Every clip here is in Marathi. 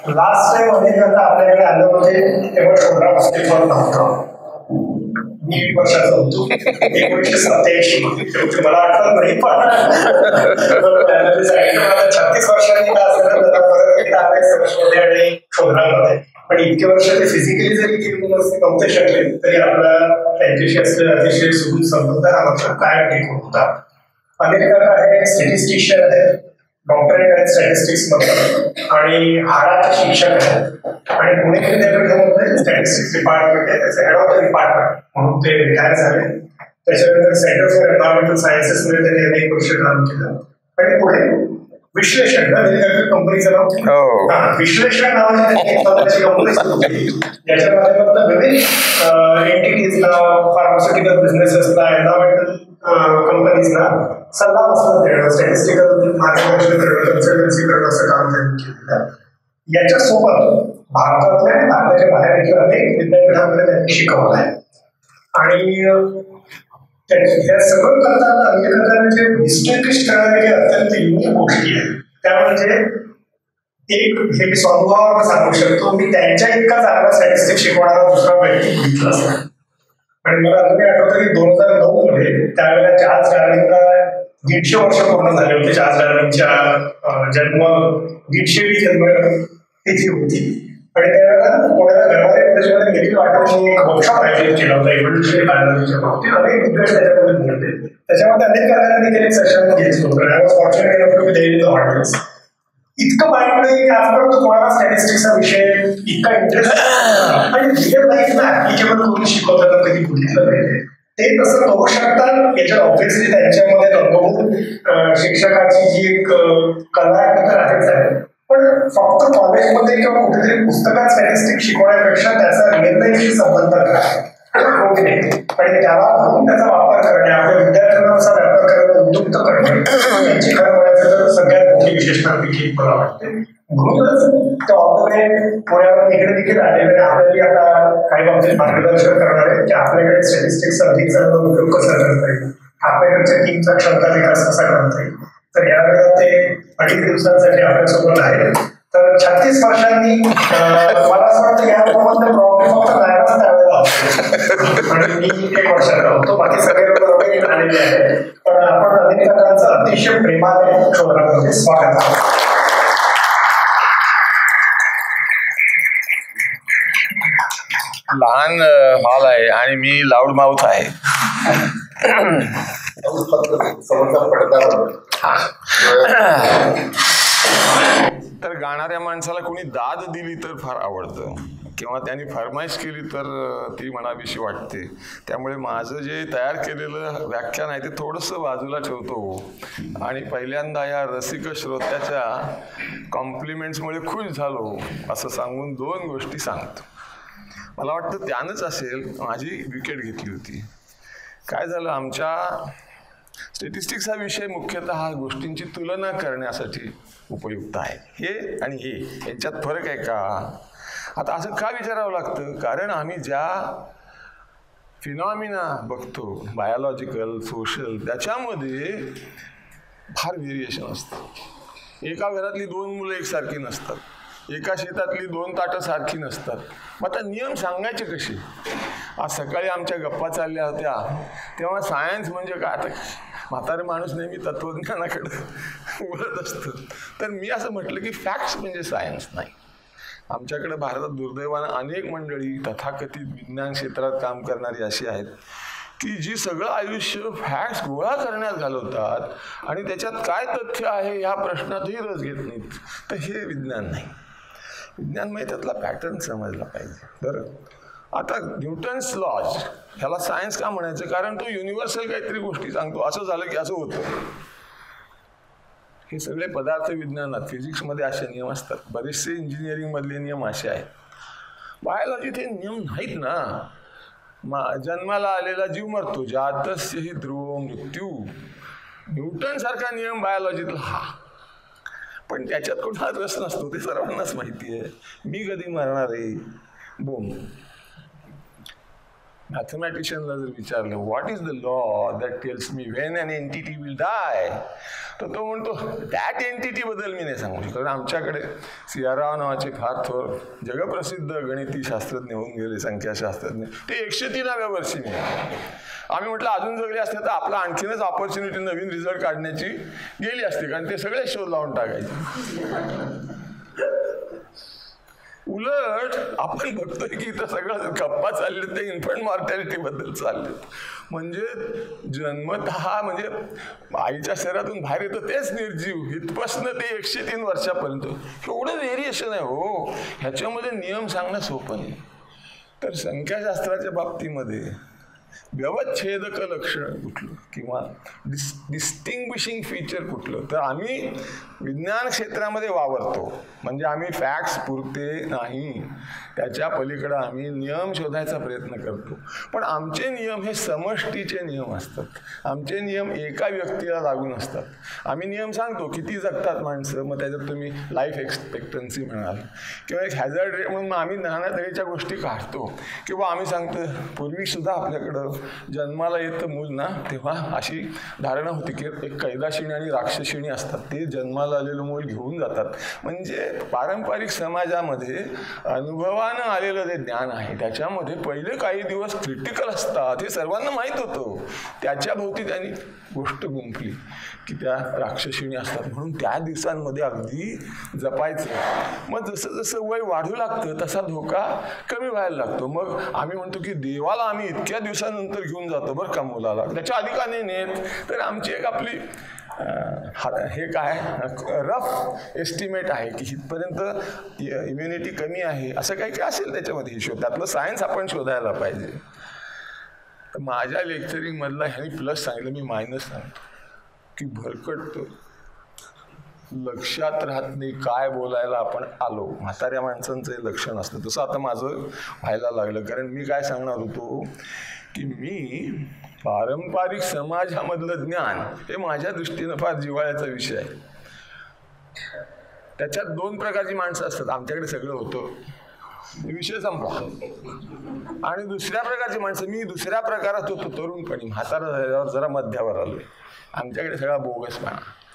लास्ट टाइम अमेरिका आपल्याकडे आलं होते तेव्हा छोटा अस्तित्वात नव्हतं. 20 वर्षाचा होतो, 1987 मध्ये. मला आठवत नाही, पण 36 वर्षांनी का असेल परत एकदा आले आणि शोधण्यामध्ये. पण इतके वर्ष ते फिजिकली जरी नव्हते शकले तरी आपला त्यांच्याशी असलेला अतिशय सुदूर संबंध हा मात्र काय टिकून होता. अमेरिका आहे स्टॅटिस्टिशियन आहे, डॉक्टरेट आहेत स्टॅटिस्टिक्स मध्ये आणि हाडाचे शिक्षक आहेत आणि पुणे विद्यापीठामध्ये स्टॅटिस्टिक्स डिपार्टमेंट आहे, त्याचे हेड ऑफ द डिपार्टमेंट म्हणून ते रिटायर झाले. त्याच्यानंतर सेंटर फॉर एन्व्हायरमेंटल सायन्सेस मध्ये त्यांनी अनेक वर्ष काम केलं आणि पुढे विश्लेषण कंपनीचं नाव विश्लेषण नावाची स्वतःची कंपनी सुरू केली, ज्याच्या माध्यमातून विविध एंटिटीजला, फार्मास्युटिकल बिझनेसेसला, एन्व्हायरमेंटल कंपनीजला सल्ला मसलत देणं, स्टॅटिस्टिकल मार्गदर्शन करणं, कन्सल्टन्सी करणं असं काम त्यांनी केलेलं. याच्यासोबत भारतातल्या आणि भारताच्या बाहेर अनेक विद्यापीठांमध्ये त्यांनी शिकवलं आहे आणि हे सगळं करताना अमेरिकेला जे डिस्टिंग्विश करणाऱ्या अत्यंत युनिक गोष्टी आहेत त्या म्हणजे एक हे मी स्वभावावर सांगू शकतो, मी त्यांच्या इतका चांगला स्टॅटिस्टिक्स शिकवणारा दुसरा व्यक्ती बघितला असतो. आणि मला अजूनही आठवतं की 2009 मध्ये त्यावेळेला चार्ल्स डार्विनला 150 वर्ष पूर्ण झाले होते. चार्ल्स डार्विनच्या जन्म 150वी जन्मतिथी होती आणि त्यावेळेला पुण्याला गरवारे कॉलेजमध्ये गेली वाटून एक वर्कशॉप आयोजित केला होता इव्होल्युशनरी बायोलॉजीच्या बाबतीत. अनेक विद्यार्थी त्याच्यामध्ये बोलले, त्याच्यामध्ये अनेक प्रकारांनी केले सेशन घेतलं होतं. I was fortunate enough to be there in the audience. इतकं माहिती नाही की आजपर्यंत कोणाला स्टॅटिस्टिक्सचा विषय इतका इंटरेस्ट आणि रिअल लाईफला ऍप्लिकेबल करून शिकवताना कधी बघितलं पाहिजे. ते तसं करू शकतात, याच्यात ऑब्व्हियसली त्यांच्यामध्ये अनुभव शिक्षकाची जी एक कला आहे तर आहेच आहे. पण फक्त कॉलेजमध्ये किंवा कुठेतरी पुस्तकात स्टॅटिस्टिक्स शिकवण्यापेक्षा त्याचा रिअल लाईफशी संबंध आहे आणि त्याला म्हणून त्याचा वापर करणे, आपल्या विद्यार्थ्यांना असा व्यापार करायला उद्युक्त करणे, त्यांची खरं म्हणायचं तर सगळ्यात मोठी विशेषतापैकी मला वाटते. म्हणूनच त्या ऑर्डरने पुण्यावर इकडे देखील आलेले आपल्याला आता काही बाबतीत मार्गदर्शन करणार आहे की आपल्याकडे स्टॅटिस्टिक्सचा अधिक चांगला उपयोग कसा करता येईल, आपल्याकडच्या टीमचा क्षमता विकास कसा करता येईल. तर यावेळेला ते 2.5 दिवसांसाठी आपल्यासोबत आहे. तर 36 वर्षांनी मला असं वाटतं या प्रॉब्लेम फक्त नायलाच त्यावेळेला आणि मी 1 वर्षाचा होतो, बाकी सगळे लोक आलेले आहेत. पण आपण अनेक प्रकारचं अतिशय प्रेमाने शोधण्यामध्ये स्वागत आहे. लहान हॉल आहे आणि मी लाऊड माउथ आहे. तर गाणाऱ्या माणसाला कोणी दाद दिली तर फार आवडतं किंवा त्यांनी फरमाईश केली तर ती म्हणावीशी वाटते. त्यामुळे माझं जे तयार केलेलं व्याख्यान आहे ते थोडंसं बाजूला ठेवतो आणि पहिल्यांदा या रसिक श्रोत्याच्या कॉम्प्लिमेंट्समुळे खुश झालो असं सांगून 2 गोष्टी सांगतो. मला वाटतं त्यानंच असेल माझी विकेट घेतली होती. काय झालं, आमच्या स्टॅटिस्टिक्स हा विषय मुख्यतः गोष्टींची तुलना करण्यासाठी उपयुक्त आहे. हे आणि हे यांच्यात फरक आहे का, आता असं का विचारावं लागतं, कारण आम्ही ज्या फिनॉमिना बघतो बायोलॉजिकल, सोशल, त्याच्यामध्ये फार व्हेरिएशन असतं. एका घरातली 2 मुलं एकसारखी नसतात, एका शेतातली 2 ताटं सारखी नसतात. मग आता नियम सांगायचे कसे. आज सकाळी आमच्या गप्पा चालल्या होत्या तेव्हा सायन्स म्हणजे काय, आता म्हातारे माणूस नेहमी तत्वज्ञानाकडे वळत असतं. तर मी असं म्हटलं की फॅक्ट्स म्हणजे सायन्स नाही. आमच्याकडे भारतात दुर्दैवानं अनेक मंडळी तथाकथित विज्ञान क्षेत्रात काम करणारी अशी आहेत की जी सगळं आयुष्य फॅक्ट्स गोळा करण्यात घालवतात आणि त्याच्यात काय तथ्य आहे ह्या प्रश्नातही रस घेत नाहीत. तर हे विज्ञान नाही. विज्ञान म्हणजे त्यातला पॅटर्न समजला पाहिजे. बरं, आता न्यूटन्स लॉज ह्याला सायन्स का म्हणायचं, कारण तो युनिव्हर्सल काहीतरी गोष्टी सांगतो. असं झालं की असं होतं. हे सगळे पदार्थ विज्ञानात, फिजिक्समध्ये असे नियम असतात. बरेचसे इंजिनिअरिंगमधले नियम असे आहेत. बायोलॉजीत हे नियम नाहीत ना. जन्माला आलेला जीव मरतो, जातस्य हि ध्रुव मृत्यू. न्यूटन सारखा नियम बायोलॉजीतला हा, पण त्याच्यात कोणाला रस नसतो, ते सर्वांनाच माहिती आहे. मी कधी मरणार आहे, बोम. मॅथमॅटिशियनला जर विचारलं what is the law that tells me when an entity will die, तर तो म्हणतो दॅट एंटिटीबद्दल मी नाही सांगू शकतो. कारण आमच्याकडे सी.आर. राव नावाचे फार थोर जगप्रसिद्ध गणिती शास्त्रज्ञ होऊन गेले, संख्याशास्त्रज्ञ, ते 103व्या वर्षी मी. आम्ही म्हटलं अजून जगले असते तर आपला आणखीनच ऑपॉर्च्युनिटी नवीन रिझल्ट काढण्याची गेली असते, कारण ते सगळे शोध लावून टाकायचे. उलट आपण बघतोय की इथं सगळं गप्पा चालले ते इन्फंट मॉर्टॅलिटी बद्दल चाललेत. म्हणजे जन्मतः म्हणजे आईच्या शरीरातून बाहेर येतं तेच निर्जीव, इथपासनं ते 103 वर्षापर्यंत एवढं व्हेरिएशन आहे. हो, ह्याच्यामध्ये नियम सांगणं सोपं नाही. तर संख्याशास्त्राच्या बाबतीमध्ये व्यवच्छेदक लक्षण कुठलं किंवा डिस्टिंग्विशिंग फीचर कुठलं, तर आम्ही विज्ञान क्षेत्रामध्ये वावरतो. म्हणजे आम्ही फॅक्ट्स पुरते नाही, त्याच्या पलीकडं आम्ही नियम शोधायचा प्रयत्न करतो. पण आमचे नियम हे समष्टीचे नियम असतात. आमचे नियम एका व्यक्तीला लागू नसतात. आम्ही नियम सांगतो किती जगतात माणसं, मग त्याच्यात तुम्ही लाईफ एक्सपेक्टन्सी म्हणाल किंवा एक हॅझर्ड रेट म्हणून आम्ही नाना तऱ्हेच्या गोष्टी काढतो. किंवा आम्ही सांगतो पूर्वीसुद्धा आपल्याकडं जन्माला येतं मूल ना, तेव्हा अशी धारणा होती की एक कैलाशिणी आणि राक्षसिणी असतात, ते जन्माला आलेलं मूल घेऊन जातात. म्हणजे पारंपरिक समाजामध्ये अनुभवानं आलेलं जे ज्ञान आहे त्याच्यामध्ये पहिले काही दिवस क्रिटिकल असतात हे सर्वांना माहीत होतं. त्याच्या भोवती त्यांनी गोष्ट गुंफली की त्या राक्षसिणी असतात म्हणून त्या दिवसांमध्ये अगदी जपायचं. मग जसं जसं वय वाढू लागतं तसा धोका कमी व्हायला लागतो. मग आम्ही म्हणतो की देवाला आम्ही इतक्या दिवसानंतर घेऊन जातो बरं का मुलाला, त्याच्या आधी का नाही नेत. तर आमची एक आपली हे काय रफ एस्टिमेट आहे की इथपर्यंत इम्युनिटी कमी आहे, असं काही काही असेल त्याच्यामध्ये हिशोब. त्यातलं सायन्स आपण शोधायला पाहिजे. तर माझ्या लेक्चरिंगमधला ह्यांनी प्लस सांगितलं, मी मायनस सांगतो की भरकटतो, लक्षात राहत नाही काय बोलायला आपण आलो. म्हाताऱ्या माणसांचं हे लक्षण असतं. तसं आता माझं व्हायला लागलं. कारण मी काय सांगणार होतो की मी पारंपरिक समाजामधलं ज्ञान हे माझ्या दृष्टीनं फार जिव्हाळ्याचा विषय आहे. त्याच्यात 2 प्रकारची माणसं असतात. आमच्याकडे सगळं होतं, विषय संपला. आणि दुसऱ्या प्रकारची माणसं, मी दुसऱ्या प्रकारात होतो तरुणपणी, म्हातारा झाल्यावर जरा मध्यावर आलोय. आमच्याकडे सगळा बोगसपणा.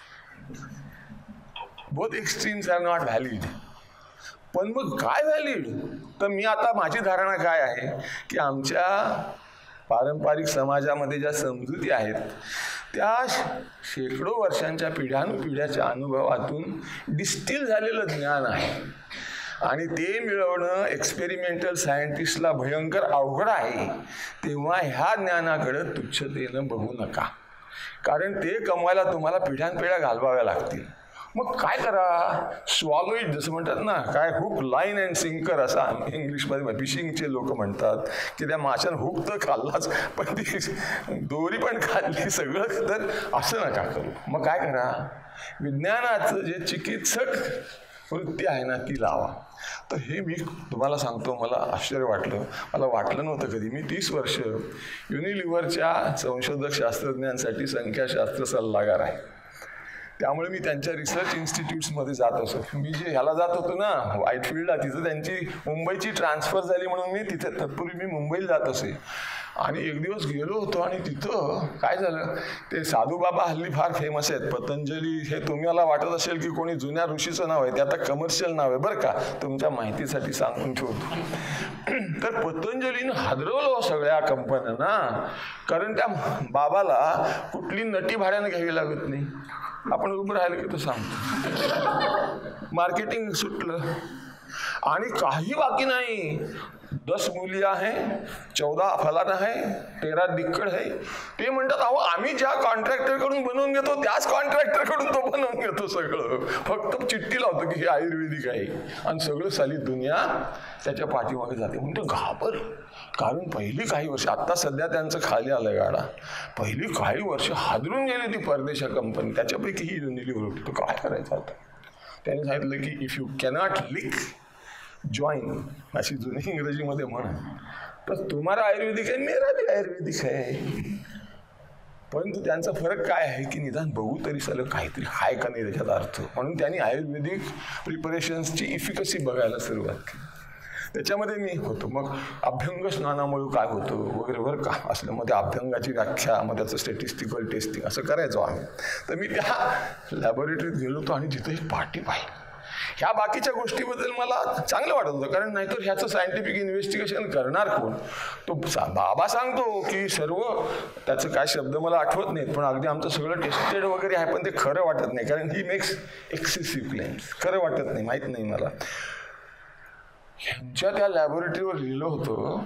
Both extremes are not valid. पण मग काय व्हॅलिड, तर मी आता माझी धारणा काय आहे की आमच्या पारंपरिक समाजामध्ये ज्या समजुती आहेत त्या शेकडो वर्षांच्या पिढ्यानुपिढ्याच्या अनुभवातून डिस्टिल झालेलं ज्ञान आहे. आणि ते मिळवणं एक्सपेरिमेंटल सायंटिस्टला भयंकर अवघड आहे. तेव्हा ह्या ज्ञानाकडं तुच्छतेनं बघू नका, कारण ते कमवायला तुम्हाला पिढ्यानपिढ्या घालवाव्या लागतील. मग काय करा, स्वॉलो इट जसं म्हणतात ना, काय हुक लाईन अँड सिंकर असा इंग्लिशमध्ये फिशिंगचे लोक म्हणतात की त्या माशानं हुक तर खाल्लाच पण ती दोरी पण खाल्ली सगळं. तर असं नका करू. मग काय करा, विज्ञानाचं जे चिकित्सक वृत्ती आहे ना ती लावा. तर हे मी तुम्हाला सांगतो, मला आश्चर्य वाटलं, मला वाटलं नव्हतं कधी. मी 30 वर्ष युनिलिव्हरच्या संशोधक शास्त्रज्ञांसाठी संख्याशास्त्र सल्लागार आहे. त्यामुळे मी त्यांच्या रिसर्च इन्स्टिट्यूट्समध्ये जात असो. मी जे ह्याला जात होतो ना व्हाईटफील्डला, तिथं त्यांची मुंबईची ट्रान्सफर झाली म्हणून मी तिथे तत्पूर्वी मी मुंबईला जात असे. आणि एक दिवस गेलो होतो आणि तिथं काय झालं, ते साधूबाबा हल्ली फार फेमस आहेत, पतंजली. हे तुम्हाला वाटत असेल की कोणी जुन्या ऋषीचं नाव आहे, ते आता कमर्शियल नाव आहे बरं का, तुमच्या माहितीसाठी सांगून ठेवतो. तर पतंजलीनं हादरवलं सगळ्या कंपन्यांना, कारण त्या बाबाला कुठली नटी भाड्यानं घ्यावी लागत नाही. आपण उभं राहिलं की तो सांगतो. मार्केटिंग सुटलं आणि काही बाकी नाही. 10 मूलिया है, 14 फलाना है, 13 दिक्कड है. ते म्हणतात अहो आम्ही ज्या कॉन्ट्रॅक्टरकडून बनवून घेतो त्याच कॉन्ट्रॅक्टरकडून तो बनवून घेतो सगळं. फक्त चिठ्ठी लावतो की हे आयुर्वेदिक आहे आणि सगळं साली दुनिया त्याच्या पाठीमागे जाते. म्हणतो घाबर. कारण पहिली काही वर्ष, आत्ता सध्या त्यांचं खाली आलं गाडा, पहिली काही वर्ष हादरून गेली ती परदेशा कंपनी. त्याच्यापैकी ही युनिलिव्हर होती. तो काय करायचं आता, त्यांनी सांगितलं की if you cannot lick join, अशी जुनी इंग्रजीमध्ये म्हण, तर तुम्हाला आयुर्वेदिक आहे, मेरा भी आयुर्वेदिक आहे. परंतु त्यांचा फरक काय आहे की निदान बघू तरी सगळं काहीतरी आहे का नाही त्याच्यात अर्थ. म्हणून त्यांनी आयुर्वेदिक प्रिपरेशन्सची इफिकसी बघायला सुरुवात केली. त्याच्यामध्ये मी होतो. मग अभ्यंग स्नानामुळे काय होतं वगैरे बरं का असलं, मग त्या अभ्यंगाची व्याख्या, मग त्याचं स्टॅटिस्टिकल टेस्टिंग असं करायचो आम्ही. तर मी त्या लॅबोरेटरीत गेलो होतो आणि तिथं एक पार्टी पाहिली. ह्या बाकीच्या गोष्टीबद्दल मला चांगलं वाटत होतं, कारण नाहीतर ह्याचं सायंटिफिक इन्व्हेस्टिगेशन करणार कोण? तो बाबा सांगतो की सर्व, त्याचं काय शब्द मला आठवत नाहीत, पण अगदी आमचं सगळं टेस्टेड वगैरे आहे, पण ते खरं वाटत नाही, कारण ही मेक्स एक्सेसिव्ह क्लेम्स. खरं वाटत नाही, माहीत नाही मला. ह्यांच्या त्या लॅबोरेटरीवर लिहिलं होतं,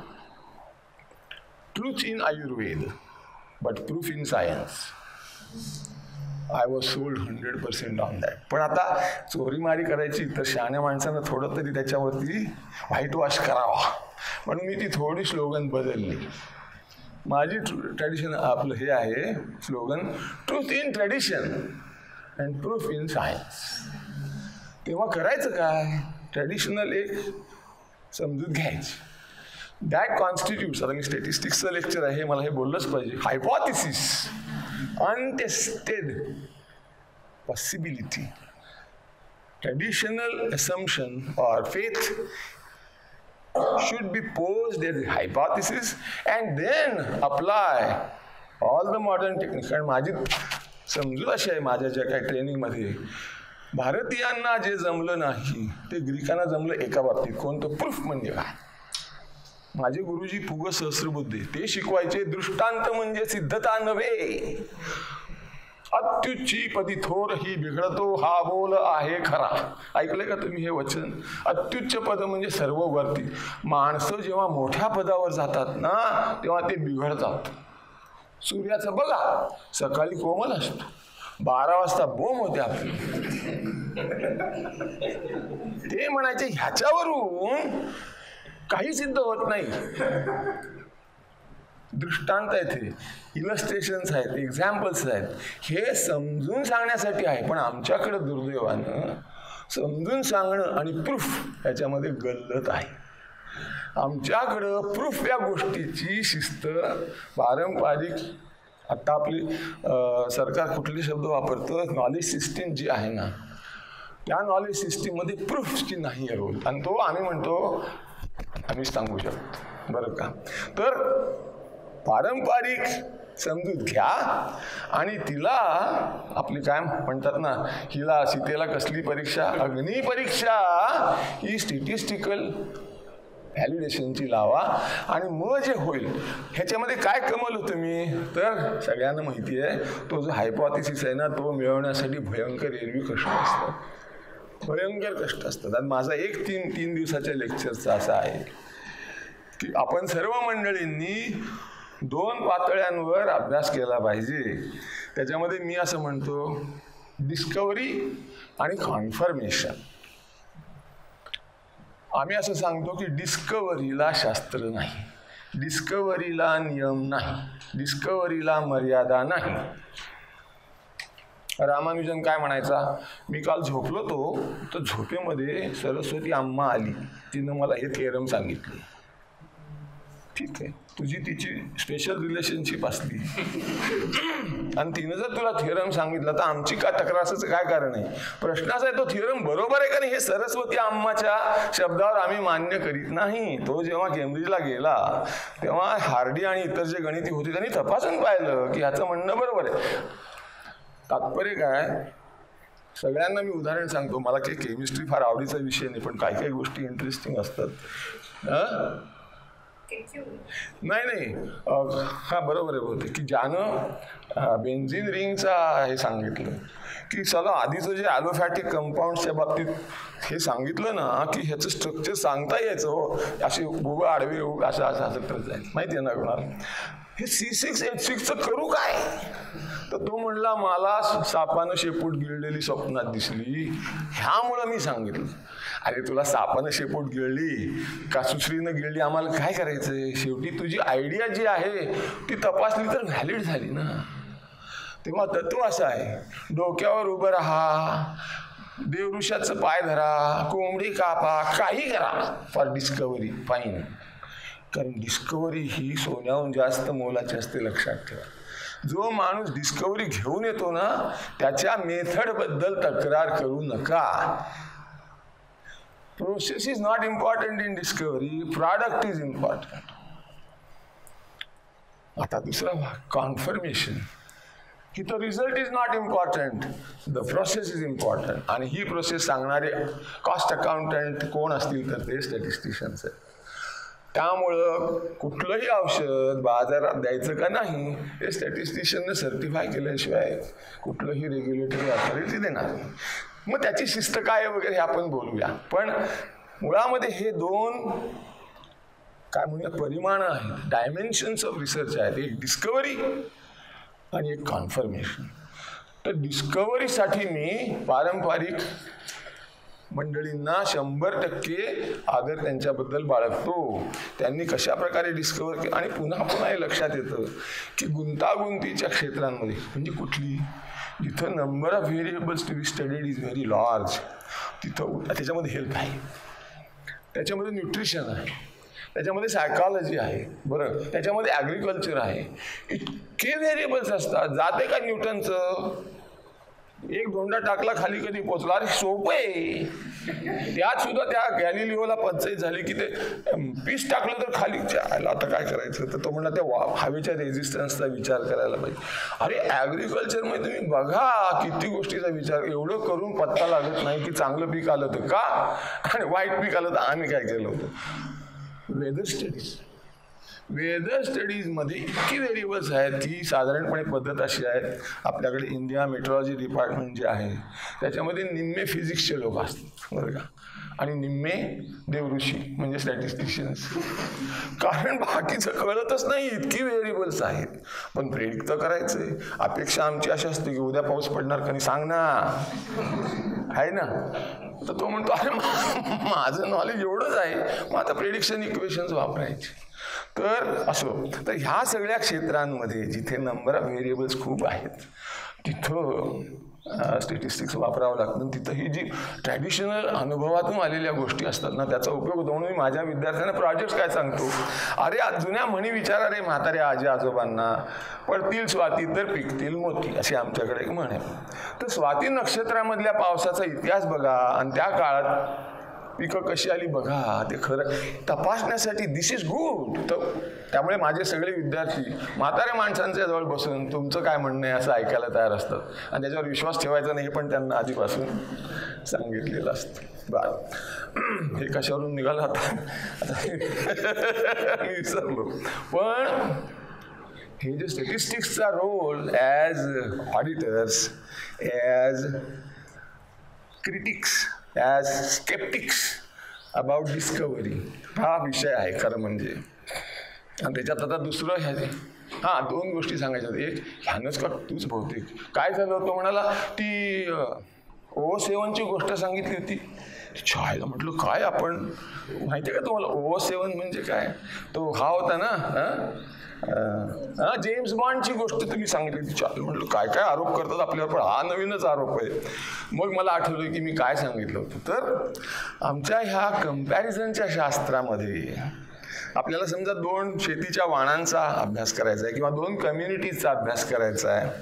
truth in Ayurveda but proof in science. I was sold 100% on that. पण आता चोरीमारी करायची तर शहाण्या माणसानं थोडं तरी त्याच्यावरती व्हाईट वॉश करावा, म्हणून मी ती थोडी स्लोगन बदलली. माझी ट्रॅडिशन आपलं हे आहे slogan, truth in tradition and proof in science. तेव्हा करायचं काय? ट्रॅडिशनल एक समजूत घ्यायची. दॅट कॉन्स्टिट्यूट्स, आता मी स्टॅटिस्टिक्सचं लेक्चर आहे, मला हे बोललंच पाहिजे, hypothesis, untested possibility, traditional assumption or faith should be posed as a hypothesis and then apply all the modern techniques. कारण माझी समजूत अशी आहे, माझ्या ज्या काही ट्रेनिंगमध्ये, भारतीयांना जे जमलं नाही ते ग्रीकांना जमलं एका बाबतीत. कोणतं? प्रूफ म्हणजे काय. माझे गुरुजी पुग सहस्रबुद्धे ते शिकवायचे, दृष्टांत म्हणजे सिद्धता नव्हे, अत्युच्ची पदी थोर ही बिघडतो हा बोल आहे खरा. ऐकलंय का तुम्ही हे वचन? अत्युच्च पद म्हणजे सर्व वरती. माणसं जेव्हा मोठ्या पदावर जातात ना तेव्हा ते बिघडतात. सूर्याचं बघा, सकाळी कोमल असतो, 12 वाजता बोंब होते आपली. ते म्हणायचे ह्याच्यावरून काही सिद्ध होत नाही. दृष्टांत आहेत, हे इलस्ट्रेशन्स आहेत, एक्झाम्पल्स आहेत, हे समजून सांगण्यासाठी आहे. पण आमच्याकडे दुर्दैवानं समजून सांगणं आणि प्रूफ ह्याच्यामध्ये गल्लत आहे. आमच्याकडं प्रूफ या गोष्टीची शिस्त पारंपरिक, आता आपली सरकार कुठले शब्द वापरतं, नॉलेज सिस्टीम जी आहे ना, त्या नॉलेज सिस्टीममध्ये प्रूफची नाही रोल, आणि तो आम्ही म्हणतो आम्ही सांगू शकतो, बरं का. तर पारंपरिक समजूत घ्या आणि तिला आपली काय म्हणतात ना, हिला सीतेला कसली परीक्षा? अग्नी परीक्षा. ही स्टॅटिस्टिकल व्हॅलिडेशनची लावा आणि मग जे होईल ह्याच्यामध्ये काय कमल होतं मी, तर सगळ्यांना माहिती आहे तो जो हायपोथेसिस आहे ना, तो मिळवण्यासाठी भयंकर एरवी कष्ट असतात, भयंकर कष्ट असतात. आणि माझा एक तीन दिवसाच्या लेक्चरचा असा आहे की आपण सर्व मंडळींनी 2 पातळ्यांवर अभ्यास केला पाहिजे. त्याच्यामध्ये मी असं म्हणतो, डिस्कव्हरी आणि कॉन्फर्मेशन. आम्ही असं सांगतो की डिस्कव्हरीला शास्त्र नाही, डिस्कव्हरीला नियम नाही, डिस्कव्हरीला मर्यादा नाही. रामानुजन काय म्हणायचा, मी काल झोपलो तर झोपेमध्ये सरस्वती अम्मा आली, तिनं मला हे थिअरम सांगितले. ठीक आहे, तुझी तिची स्पेशल रिलेशनशिप असली आणि तिनं जर तुला थिअरम सांगितलं तर आमची काय तक्रार असायचं काय कारण आहे? प्रश्न असा आहे, तो थिअरम बरोबर आहे का नाही हे सरस्वती अम्माच्या शब्दावर आम्ही मान्य करीत नाही. तो जेव्हा केम्ब्रिजला गेला तेव्हा हार्डी आणि इतर जे गणिती होते त्यांनी तपासून पाहिलं की ह्याचं म्हणणं बरोबर आहे. तात्पर्य काय, सगळ्यांना मी उदाहरण सांगतो, मला काही केमिस्ट्री फार आवडीचा विषय नाही, पण काही काही गोष्टी इंटरेस्टिंग असतात. नाही हा बरोबर आहे बोलते की ज्यानं बेन्झिन रिंगचा हे सांगितलं की सगळं आधीचं जे ॲलोफॅटिक कंपाऊंडच्या बाबतीत हे सांगितलं ना की ह्याचं स्ट्रक्चर सांगता यायचं, हो असे उभं आडवे असं असं असं करत जाईल. माहिती आहे ना कोणाला हे C6H6चं करू काय? तर तो म्हणला मला सापानं शेपूट गिळलेली स्वप्नात दिसली, ह्यामुळं मी सांगितलं. अरे तुला सापानं शेपूट गिळली का सुश्रीनं गिळली आम्हाला काय करायचंय? शेवटी तुझी आयडिया जी आहे ती तपासली तर व्हॅलिड झाली ना. तेव्हा तत्व असं आहे, डोक्यावर उभं राहा, देवऋषाचं पाय धरा, कोंबडी कापा, काही करा फॉर डिस्कव्हरी, फाईन. कारण डिस्कव्हरी ही सोन्याहून जास्त मोलाची असते, लक्षात ठेवा. जो माणूस डिस्कव्हरी घेऊन येतो ना त्याच्या मेथडबद्दल तक्रार करू नका. Process is not important in discovery, product is important. आता दुसरा भाग, कॉन्फर्मेशन, की तो result is not important, the process is important. आणि ही प्रोसेस सांगणारे कॉस्ट अकाउंटंट कोण असतील तर ते स्टॅटिस्टिशियन्स आहेत. त्यामुळं कुठलंही औषध बाजारात द्यायचं का नाही हे स्टॅटिस्टिशियनने सर्टिफाय केल्याशिवाय कुठलंही रेग्युलेटरी अथॉरिटी देणार नाही. मग त्याची शिस्त काय वगैरे हे आपण बोलूया. पण मुळामध्ये हे दोन काय म्हणूया परिमाण आहेत, डायमेन्शन्स ऑफ रिसर्च आहेत. एक डिस्कव्हरी आणि एक कॉन्फर्मेशन. तर डिस्कव्हरीसाठी मी पारंपरिक मंडळींना 100% आदर त्यांच्याबद्दल बाळगतो. त्यांनी कशा प्रकारे डिस्कवर केलं. आणि पुन्हा पुन्हा हे लक्षात येतं की गुंतागुंतीच्या क्षेत्रांमध्ये म्हणजे कुठली, जिथं number of variables to be studied is very large, तिथं त्याच्यामध्ये हेल्थ आहे, त्याच्यामध्ये न्यूट्रिशन आहे, त्याच्यामध्ये सायकॉलॉजी आहे, बरं, त्याच्यामध्ये ॲग्रिकल्चर आहे. इतके व्हेरिएबल्स असतात. जाते का न्यूटनचं एक दोंडा टाकला खाली कधी पोचला, अरे सोपं आहे. त्यात सुद्धा त्या गॅलिलिओला पंचायत झाली की ते पीस टाकलं तर खाली आला, आता काय करायचं. तर तो म्हणला त्या हवेच्या रेझिस्टन्सचा विचार करायला पाहिजे. अरे ॲग्रिकल्चरमध्ये तुम्ही बघा किती गोष्टीचा विचार, एवढं करून पत्ता लागत नाही की चांगलं पीक आलं तर का आणि वाईट पीक आलं तर आम्ही काय केलं होतं. वेदर स्टडीज, वेदर स्टडीजमध्ये इतकी व्हेरिएबल्स आहेत की साधारणपणे पद्धत अशी आहे, आपल्याकडे इंडिया मेट्रोलॉजी डिपार्टमेंट जे आहे त्याच्यामध्ये निम्मे फिजिक्सचे लोक असतात, बरं का, आणि निम्मे देवऋषी म्हणजे स्टॅटिस्टिशियन्स. कारण बाकीचं कळतच नाही, इतकी व्हेरिएबल्स आहेत. पण प्रेडिक्ट तर करायचं आहे. अपेक्षा आमची अशी असते की उद्या पाऊस पडणार का नाही सांग ना, आहे ना. तर तो म्हणतो अरे माझं नॉलेज एवढंच आहे, मग आता प्रेडिक्शन इक्वेशन्स वापरायचे. तर असो, तर ह्या सगळ्या क्षेत्रांमध्ये जिथे नंबर ऑफ व्हेरिएबल्स खूप आहेत तिथं स्टॅटिस्टिक्स वापरावं लागतं. तिथं ही जी ट्रॅडिशनल अनुभवातून आलेल्या गोष्टी असतात ना त्याचा उपयोग होतो. म्हणून मी माझ्या विद्यार्थ्यांना प्रोजेक्ट्स काय सांगतो, अरे जुन्या म्हणी विचारा रे म्हाताऱ्या आजी आजोबांना, पडतील स्वाती तर पिकतील मोती, अशी आमच्याकडे एक म्हण आहे. तर स्वाती नक्षत्रामधल्या पावसाचा इतिहास बघा आणि त्या काळात पिकं कशी आली बघा, ते खरं तपासण्यासाठी दिस इज गुड. तर त्यामुळे माझे सगळे विद्यार्थी म्हाताऱ्या माणसांच्या जवळ बसून तुमचं काय म्हणणं आहे असं ऐकायला तयार असतात आणि त्याच्यावर विश्वास ठेवायचा नाही हे पण त्यांना आधीपासून सांगितलेलं असतं. बरं, हे कशावरून निघालं आता मी विसरलो. पण हे जे स्टॅटिस्टिक्सचा role as auditors, as critics, as sceptics about discovery हा विषय आहे खरं म्हणजे. आणि त्याच्यात आता दुसरं हां 2 गोष्टी सांगायच्यात. एक ह्यानंच का तूच बहुतेक काय झालं होतं म्हणाला, ती O7ची गोष्ट सांगितली होती. छायला म्हटलं काय, आपण माहिती आहे का तुम्हाला O7 म्हणजे काय. तो हा होता ना जेम्स बॉन्डची गोष्ट तुम्ही सांगितली होती. चालेल म्हटलं काय काय आरोप करतात आपल्यावर, पण हा नवीनच आरोप आहे. मग मला आठवलं की मी काय सांगितलं होतं. तर आमच्या ह्या कम्पॅरिझनच्या शास्त्रामध्ये आपल्याला समजा 2 शेतीच्या वाणांचा अभ्यास करायचा आहे किंवा 2 कम्युनिटीजचा अभ्यास करायचा आहे,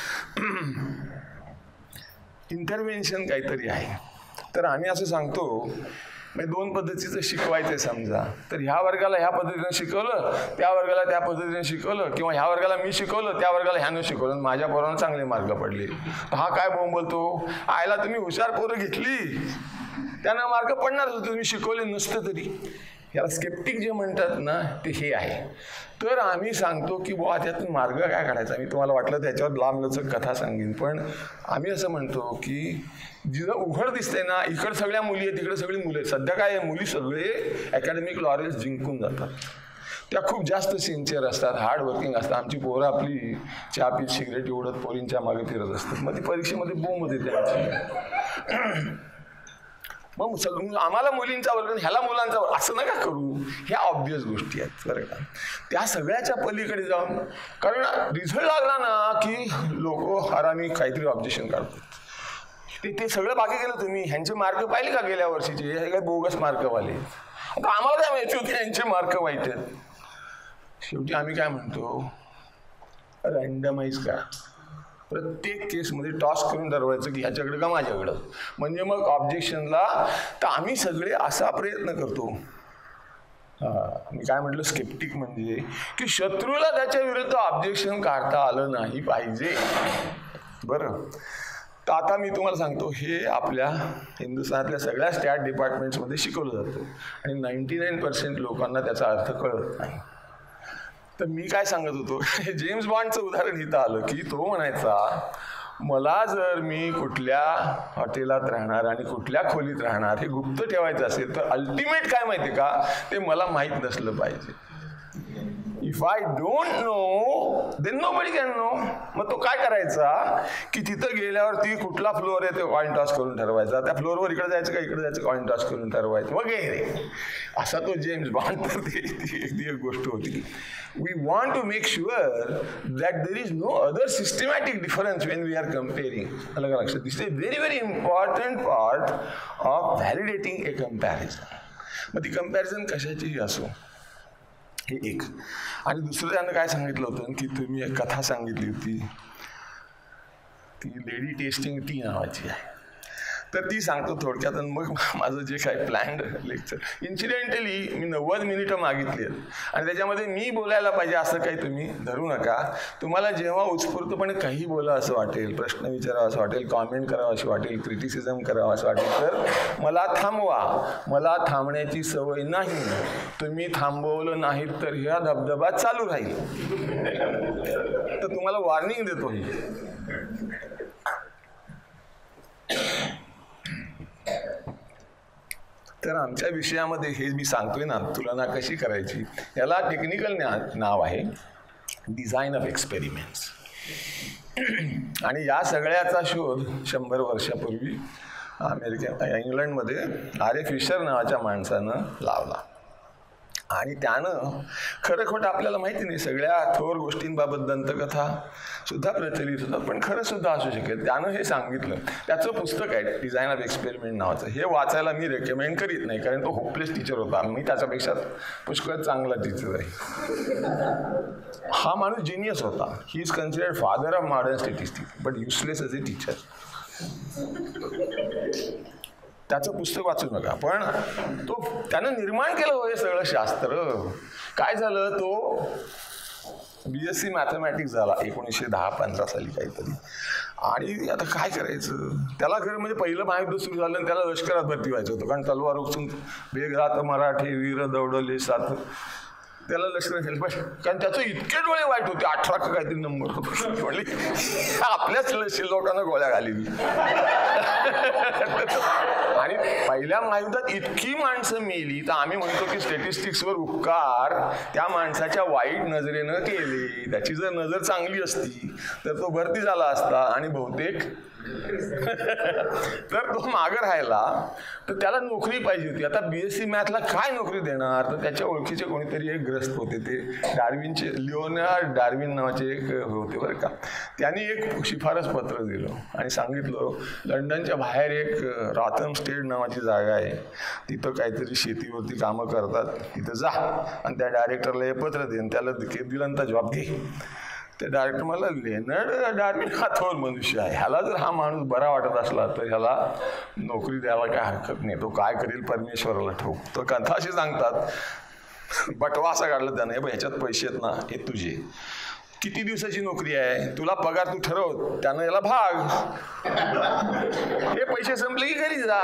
इंटरव्हेन्शन काहीतरी आहे. तर आम्ही असं सांगतो 2 पद्धतीचं शिकवायचं समजा, तर ह्या वर्गाला ह्या पद्धतीने शिकवलं, त्या वर्गाला त्या पद्धतीने शिकवलं, किंवा ह्या वर्गाला मी शिकवलं त्या वर्गाला ह्यानं शिकवलं, माझ्या पोरांना चांगले मार्क पडले. हा काय बोलतो, आयला तुम्ही हुशार पोरं घेतली त्यांना मार्क पडणार होते, तुम्ही शिकवले नसतं तरी. याला स्केप्टिक जे म्हणतात ना ते हे आहे. तर आम्ही सांगतो की बुवा त्यातून मार्ग काय काढायचा. मी तुम्हाला वाटलं त्याच्यावर लांबलचक कथा सांगेन, पण आम्ही असं म्हणतो की जिथं उघड दिसतंय ना इकडं सगळ्या मुली आहेत, तिकडे सगळी मुलं आहेत. सध्या काय मुली सगळे अकॅडमिक लॉरेल्स जिंकून जातात, त्या खूप जास्त सिन्सिअर असतात, हार्ड वर्किंग असतात. आमची पोरं आपली चहा पीत सिगरेट उडत पोरींच्या मागे फिरत असतात. मग ती परीक्षेमध्ये बोंब होते त्यांची. मग आम्हाला मुलींचा वर्ग ह्याला मुलांचा वर्ग असं नका करू. ह्या ऑब्वियस गोष्टी आहेत बरं का. त्या सगळ्याच्या पलीकडे जाऊन, कारण रिझल्ट लागला ना की लोक हरामी काहीतरी ऑब्जेक्शन काढतात. ते सगळं बाकी केलं तुम्ही, ह्यांचे मार्क पाहिले का गेल्या वर्षीचे, हे काय बोगस मार्कवाले. आता आम्हाला काय माहिती होती यांचे मार्क वाईट आहेत. शेवटी आम्ही काय म्हणतो, रँडमाइज करा. प्रत्येक केसमध्ये टॉस करून ठरवायचं की ह्याच्याकडे का माझ्याकडं. म्हणजे मग ऑब्जेक्शनला तर आम्ही सगळे असा प्रयत्न करतो. मी काय म्हटलं, स्केप्टिक म्हणजे की शत्रूला त्याच्या विरुद्ध ऑब्जेक्शन काढता आलं नाही पाहिजे. बरं, तर आता मी तुम्हाला सांगतो, हे आपल्या हिंदुस्थानातल्या सगळ्या स्टॅट डिपार्टमेंट्समध्ये शिकवलं जातं आणि 99% लोकांना त्याचा अर्थ कळत नाही. तर मी काय सांगत होतो, जेम्स बॉन्डचं उदाहरण इथं आलं की तो म्हणायचा, मला जर मी कुठल्या हॉटेलात राहणार आणि कुठल्या खोलीत राहणार हे गुप्त ठेवायचं असेल तर अल्टिमेट काय माहिती का, ते मला माहीत नसलं पाहिजे. If I don't know then nobody can know. मग तो काय करायचा की तिथं गेल्यावरती कुठला फ्लोअर आहे ते कॉइन टॉस करून ठरवायचा, त्या फ्लोअरवर इकडे जायचं का इकडे जायचं कॉइन टॉस करून ठरवायचं वगैरे. असा तो जेम्स बॉन्ड. तर ती एक गोष्ट होती. We want to make sure that there is no other systematic difference when we are comparing. अलग लक्षात. This is very very important part of validating a comparison. मग ती कम्पॅरिझन कशाचीही असो, हे एक. आणि दुसरं त्यानं काय सांगितलं होतं की तुम्ही एक कथा सांगितली होती, ती लेडी टेस्टिंग टी नावाची आहे. तर ती सांगतो थोडक्यात. आणि मग माझं जे काही प्लॅन्ड लेक्चर, इन्सिडेंटली मी 90 मिनिटं मागितली आहेत आणि त्याच्यामध्ये मी बोलायला पाहिजे असं काही तुम्ही धरू नका. तुम्हाला जेव्हा उत्स्फूर्तपणे काही बोला असं वाटेल, प्रश्न विचारावा असं वाटेल, कॉमेंट करावं असं वाटेल, क्रिटिसिझम करावं असं वाटेल, तर मला थांबवा. मला थांबण्याची सवय नाही. तुम्ही थांबवलं नाहीत तर ह्या धबधबा चालू राहील. तर तुम्हाला वॉर्निंग देतो ही. तर आमच्या विषयामध्ये हे मी सांगतोय ना, तुलना कशी करायची, याला टेक्निकल नाव आहे डिझाईन ऑफ एक्सपेरिमेंट्स. आणि या सगळ्याचा शोध 100 वर्षापूर्वी इंग्लंडमध्ये आर. ए. फिशर नावाच्या माणसानं लावला. आणि त्यानं खरं खोटं आपल्याला माहिती नाही, सगळ्या थोर गोष्टींबाबत दंतकथा सुद्धा प्रचलित होतात, पण खरं सुद्धा असू शकेल. त्यानं हे सांगितलं. त्याचं पुस्तक आहे डिझाईन ऑफ एक्सपेरिमेंट नावाचं. हे वाचायला मी रेकमेंड करीत नाही, कारण तो होपलेस टीचर होता. मी त्याच्यापेक्षा पुष्कळ चांगला टीचर आहे. हा माणूस जिनियस होता. He is considered father of modern statistics, but useless as a teacher. त्याचं पुस्तक वाचू नका. पण त्यानं निर्माण केलं हे सगळं शास्त्र. काय झालं, तो BSc मॅथमॅटिक्स झाला 1910-15 साली काहीतरी. आणि आता काय करायचं, त्याला खरं म्हणजे पहिलं महायुद्ध सुरू झालं आणि त्याला लष्करात भरती व्हायचं होतं, कारण तलवार उचलून वेगळात मराठे वीर दौडले साथ, त्याला लष्करात घ्यायला पाहिजे. कारण त्याचं इतके डोळे वाईट होते, 18 का काहीतरी नंबर होता. म्हणले आपल्याच लोकांना गोळ्या घालली. आणि पहिल्या महायुद्धात इतकी माणसं मेली, तर आम्ही म्हणतो की स्टॅटिस्टिक्सवर उपकार त्या माणसाच्या वाईट नजरेनं केले. त्याची जर नजर चांगली असती तर तो भरती झाला असता आणि बहुतेक तर तो मागं राहिला. तर त्याला नोकरी पाहिजे होती. आता BSc मॅथला काय नोकरी देणार, तर त्याच्या ओळखीचे कोणीतरी एक ग्रस्त होते, ते डार्विनचे लिओनार्ड डार्विन नावाचे एक होते बरं का. त्यांनी एक शिफारस पत्र दिलं आणि सांगितलं लंडनच्या बाहेर एक रॉथम स्टेट नावाची जागा आहे, तिथं काहीतरी शेतीवरती कामं करतात, तिथं जा आणि त्या डायरेक्टरला हे पत्र दे. त्याला दिलं जॉब घे. ते डायरेक्टर मला, लेनर्ड डार्विन हा थोर मनुष्य आहे, ह्याला जर हा माणूस बरा वाटत असला तर ह्याला नोकरी द्यायला काय हरकत नाही, तो काय करेल परमेश्वराला ठाऊक. तर कथा अशी सांगतात, बटवा असा काढला त्यानं, ह्याच्यात पैसे आहेत ना हे तुझे, किती दिवसाची नोकरी आहे, तुला पगार तू ठरव. त्यानं याला भाग, हे पैसे संपले की घरी जा.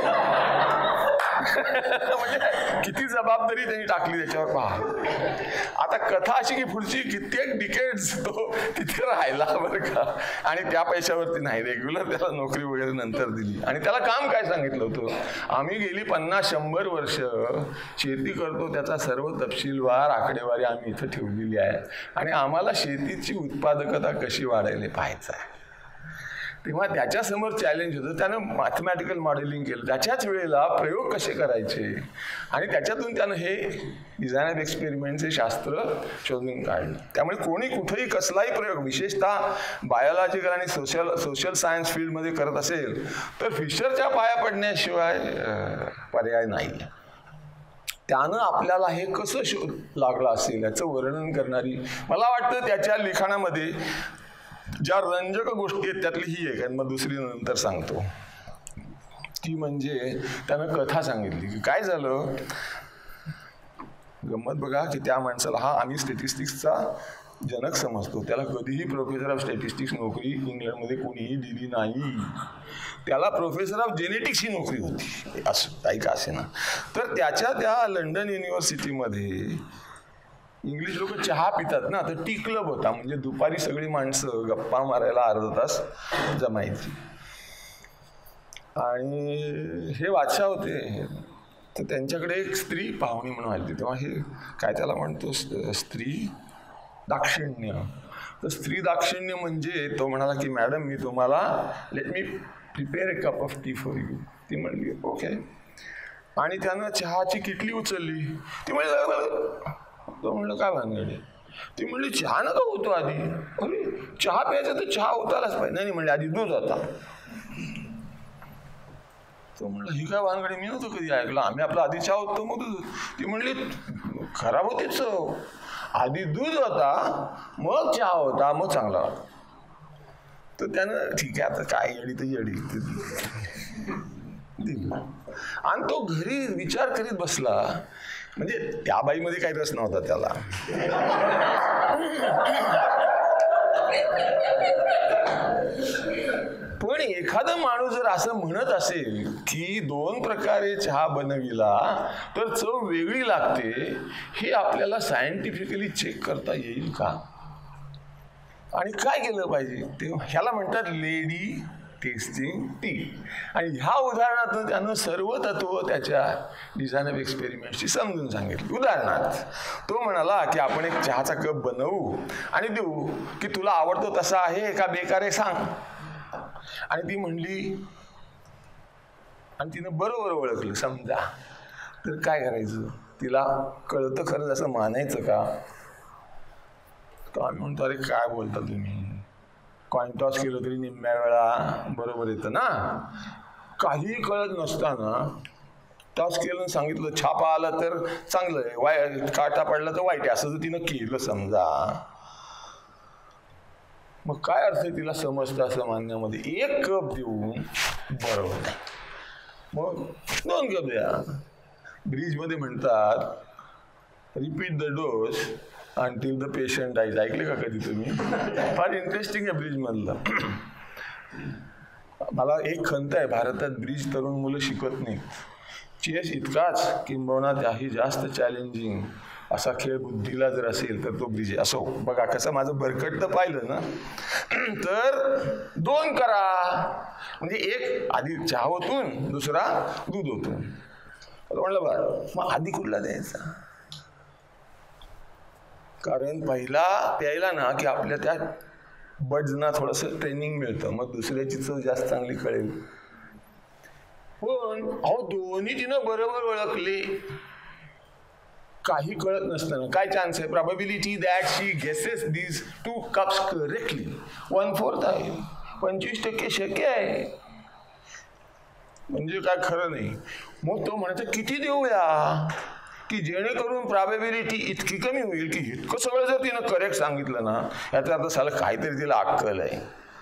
म्हणजे किती जबाबदारी त्यांनी टाकली त्याच्यावर पहा. आता कथा अशी की पुढची कित्येक डिकेड्स तो तिथे राहिला बरं का, आणि त्या पैशावरती नाही, रेग्युलर त्याला नोकरी वगैरे नंतर दिली. आणि त्याला काम काय सांगितलं होतं, आम्ही गेली 50-100 वर्ष शेती करतो, त्याचा सर्व तपशीलवार आकडेवारी आम्ही इथं ठेवलेली आहे आणि आम्हाला शेतीची उत्पादकता कशी वाढायला पाहायचं आहे. तेव्हा त्याच्यासमोर चॅलेंज होतं. त्यानं मॅथमॅटिकल मॉडेलिंग केलं, त्याच्याच वेळेला प्रयोग कसे करायचे, आणि त्याच्यातून त्यानं हे डिझाईन ऑफ एक्सपेरिमेंटचे शास्त्र शोधून काढलं. त्यामुळे कोणी कुठेही कसलाही प्रयोग, विशेषतः बायोलॉजिकल आणि सोशल सायन्स फील्डमध्ये करत असेल तर फिशरच्या पाया पडण्याशिवाय पर्याय नाही. त्यानं आपल्याला हे कसं शोध लागलं असेल याचं वर्णन करणारी, मला वाटतं त्याच्या लिखाणामध्ये ज्या रंजक गोष्टी आहेत त्यातली ही एक आहे, मग दुसरी नंतर सांगतो. ती म्हणजे त्यानं कथा सांगितली की काय झालं. गंमत बघा की त्या माणसाला, हा आम्ही स्टॅटिस्टिक्सचा जनक समजतो, त्याला कधीही प्रोफेसर ऑफ स्टॅटिस्टिक्स नोकरी इंग्लंडमध्ये कोणीही दिली नाही. त्याला प्रोफेसर ऑफ जेनेटिक्स ही नोकरी होती, असं काही का असे ना. तर त्याच्या त्या लंडन युनिव्हर्सिटीमध्ये इंग्लिश लोक चहा पितात ना, तर टी क्लब होता, म्हणजे दुपारी सगळी माणसं गप्पा मारायला अर्धा तास जमायची. आणि हे बादशाह होते, तर त्यांच्याकडे एक स्त्री पाहुणी म्हणून आली. तेव्हा हे काय त्याला म्हणतो, स्त्री दाक्षिण्य. तर स्त्री दाक्षिण्य म्हणजे तो म्हणाला की मॅडम मी तुम्हाला, let me prepare a cup of tea for you. ती म्हणली ओके. आणि त्यानं चहाची किटली उचलली. ती म्हणली, तो म्हणलं काय भानगड. ती म्हणली चहा नका होतो आधी. अरे चहा प्यायचा तर चहा होतालाच पाहिजे. नाही म्हणले आधी दूध होता. तो म्हणलं ही काय भानगड, मी नव्हतं कधी ऐकलं, आम्ही आपला आधी चहा होतो मग दूध. ती म्हणली खराब होते चव, आधी दूध होता मग चहा होता मग चांगला होता. तर त्यानं ठीक आहे आता काय येडी तर येडी दिली. आणि तो घरी विचार करीत बसला, म्हणजे त्या बाईमध्ये काही रस नव्हता त्याला. पण एखादा माणूस जर असं म्हणत असेल की 2 प्रकारे चहा बनविला तर चव वेगळी लागते, हे आपल्याला सायंटिफिकली चेक करता येईल का? आणि काय केलं पाहिजे ते, ह्याला म्हणतात लेडी टेस्टिंग टी. आणि ह्या उदाहरणातून त्यानं सर्व तत्व त्याच्या डिझाईन ऑफ एक्सपेरिमेंटची समजून सांगितली. उदाहरणार्थ तो म्हणाला की आपण एक चहाचा कप बनवू आणि देऊ की तुला आवडतो तसा आहे का बेकार आहे सांग. आणि ती म्हणली, आणि तिनं बरोबर ओळखलं समजा, तर काय करायचं, तिला कळतं खरंच असं मानायचं का? आम्ही म्हणतो अरे काय बोलता तुम्ही, कॉइन टॉस केलं तरी निम्म्या वेळा बरोबर येतं ना. काही कळत नसताना टॉस केलं सांगितलं छापा आला तर चांगलं आहे, काटा पडला तर वाईट आहे, असं जर तिनं केलं समजा, मग काय अर्थ आहे तिला समजतं असं मानण्यामध्ये. 1 कप देऊन बरोबर नाही, मग 2 कप द्या. ब्रिजमध्ये म्हणतात repeat the dose until the patient dies. ऐकले का कधी तुम्ही? फार इंटरेस्टिंग आहे ब्रिजमधलं. मला एक खंत आहे, भारतात ब्रिज तरुण मुलं शिकत नाहीत. चेस इतकाच किंबहुना त्याही जास्त चॅलेंजिंग असा खेळ बुद्धीला जर असेल तर तो ब्रिज असो. बघा कसं माझं बरकट तर पाहिलं ना, तर 2 करा, म्हणजे एक आधी चहा ओतून दुसरा दूध ओतून. म्हणलं बरं, मग आधी कुठला द्यायचा? कारण पहिला प्यायला ना की आपल्या त्या बड्सना थोडंसं ट्रेनिंग मिळतं, मग दुसऱ्याची चव जास्त चांगली कळेल. पण अहो दोन्ही तिनं बरोबर ओळखले, काही कळत नसताना काय चान्स आहे? Probability that she guesses these 2 cups correctly 1/4 आहे, 25% शक्य आहे. म्हणजे काय खरं नाही. मग तो म्हणायचं किती देऊया की जेणेकरून प्रोबॅबिलिटी इतकी कमी होईल की इतकं सगळं जर तिनं करेक्ट सांगितलं ना, याचा अर्थ झालं काहीतरी तिला अक्कल आहे.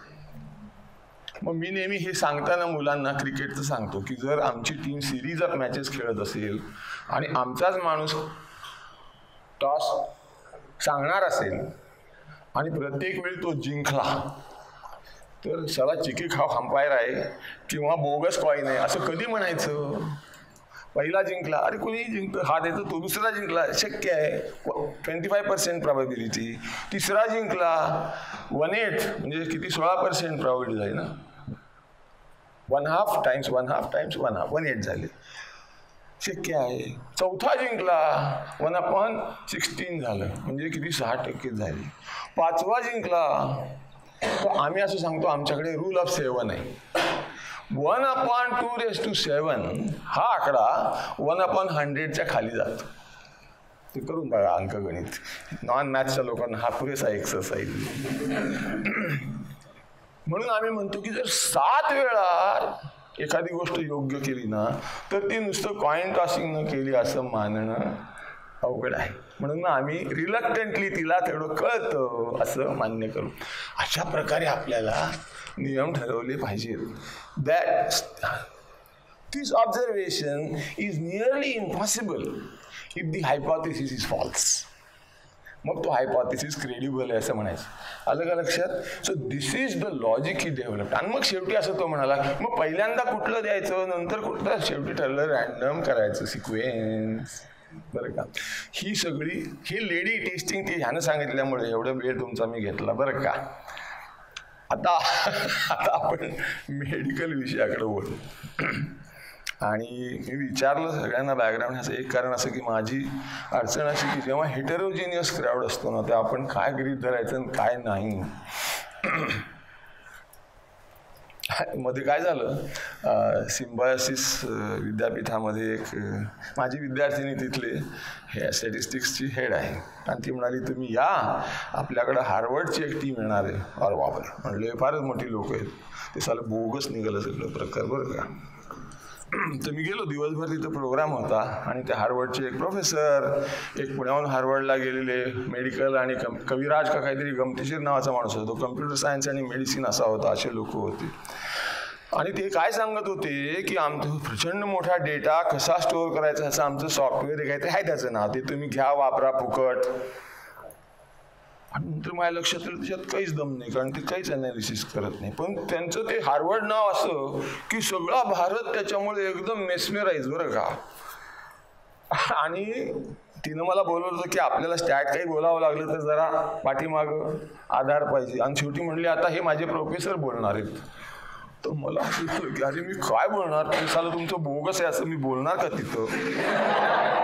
मग मी नेहमी हे सांगताना मुलांना क्रिकेटचं सांगतो की जर आमची टीम सिरीज ऑफ मॅचेस खेळत असेल आणि आमचाच माणूस टॉस सांगणार असेल आणि प्रत्येक वेळी तो जिंकला तर सला चिकी खाव अंपायर आहे किंवा बोगस कॉईन आहे असं कधी म्हणायचं? पहिला जिंकला, अरे कोणी जिंकतं, हा देतो तो, दुसरा जिंकला शक्य आहे 25% प्रोबॅबिलिटी, तिसरा जिंकला 1/8 म्हणजे किती 16% प्रोबॅबिलिटी झाली ना, 1/2 टाइम्स 1/2 टाइम्स 1/2 1/8 झाले, शक्य आहे. चौथा जिंकला 1/16 झालं म्हणजे किती 6% झाली. 5वा जिंकला तर आम्ही असं सांगतो आमच्याकडे रूल ऑफ 7 आहे. 1/2⁷ हा आकडा 1/100च्या खाली जातो. ते करून बघा अंकगणित. नॉन मॅथ्सच्या लोकांना हा पुरेसा एक्सरसाइज. म्हणून आम्ही म्हणतो की जर 7 वेळा एखादी गोष्ट योग्य केली ना तर ती नुसतं कॉइन टॉसिंग न केली असं मानणं अवघड आहे. म्हणून आम्ही रिलक्टंटली तिला तेवढं कळतं असं मान्य करू. अशा प्रकारे आपल्याला नियम ठरवले पाहिजेत. That this observation is nearly impossible if the hypothesis is false. मग तो हायपॉथिसिस क्रेडिबल आहे असं म्हणायचं. आलं का लक्षात? So this is the logic he developed. आणि मग शेवटी असं तो म्हणाला, मग पहिल्यांदा कुठलं द्यायचं, नंतर कुठलं, शेवटी ठरलं रॅन्डम करायचं सिक्वेन्स. बरं का? ही सगळी ही लेडी टेस्टिंग ती ह्यानं सांगितल्यामुळे एवढा वेळ तुमचा मी घेतला. बरं का? आता आपण मेडिकल विषयाकडे वळू. आणि मी विचारलं सगळ्यांना बॅकग्राऊंड ह्याचं एक कारण असं की माझी अडचण अशी की जेव्हा हेटेरोजिनियस क्राऊड असतो ना, ते आपण काय गृहीत धरायचं आणि काय नाही. मध्ये काय झालं, सिम्बायोसिस विद्यापीठामध्ये एक माझी विद्यार्थिनी तिथले हे स्टॅटिस्टिक्सची हेड आहे आणि ती म्हणाली तुम्ही या, आपल्याकडं हार्वर्डची एक टीम येणार आहे. अरे बापरे म्हणले, फारच मोठी लोक आहेत. ते सालं बोगस निघालं सगळं प्रकार. बरं का? तर मी गेलो, दिवसभर तिथं प्रोग्राम होता आणि ते हार्वर्डचे एक प्रोफेसर, एक पुण्याहून हार्वर्डला गेलेले मेडिकल आणि कविराज का काहीतरी गमतीशीर नावाचा माणूस होता, तो कम्प्युटर सायन्स आणि मेडिसिन असा होता, असे लोक होते. आणि ते काय सांगत होते की आमचं प्रचंड मोठा डेटा कसा स्टोअर करायचा ह्याचं आमचं सॉफ्टवेअर काहीतरी आहे, त्याचं नाव, ते तुम्ही घ्या वापरा फुकट. आणि नंतर माझ्या लक्षात आलं त्याच्यात काहीच दम नाही, कारण ते काहीच अनालिसिस करत नाही. पण त्यांचं ते हार्वर्ड नाव असं की सगळा भारत त्याच्यामुळे एकदम मेस्मेराईज. बरं का? आणि तिनं मला बोलवलं होतं की आपल्याला स्टॅट काही बोलावं लागलं तर जरा पाठीमागं आधार पाहिजे. आणि शेवटी म्हणली आता हे माझे प्रोफेसर बोलणार आहेत. तर मला असं की अरे मी काय बोलणार, ते सालं तुमचं बोगस आहे असं मी बोलणार का तिथं.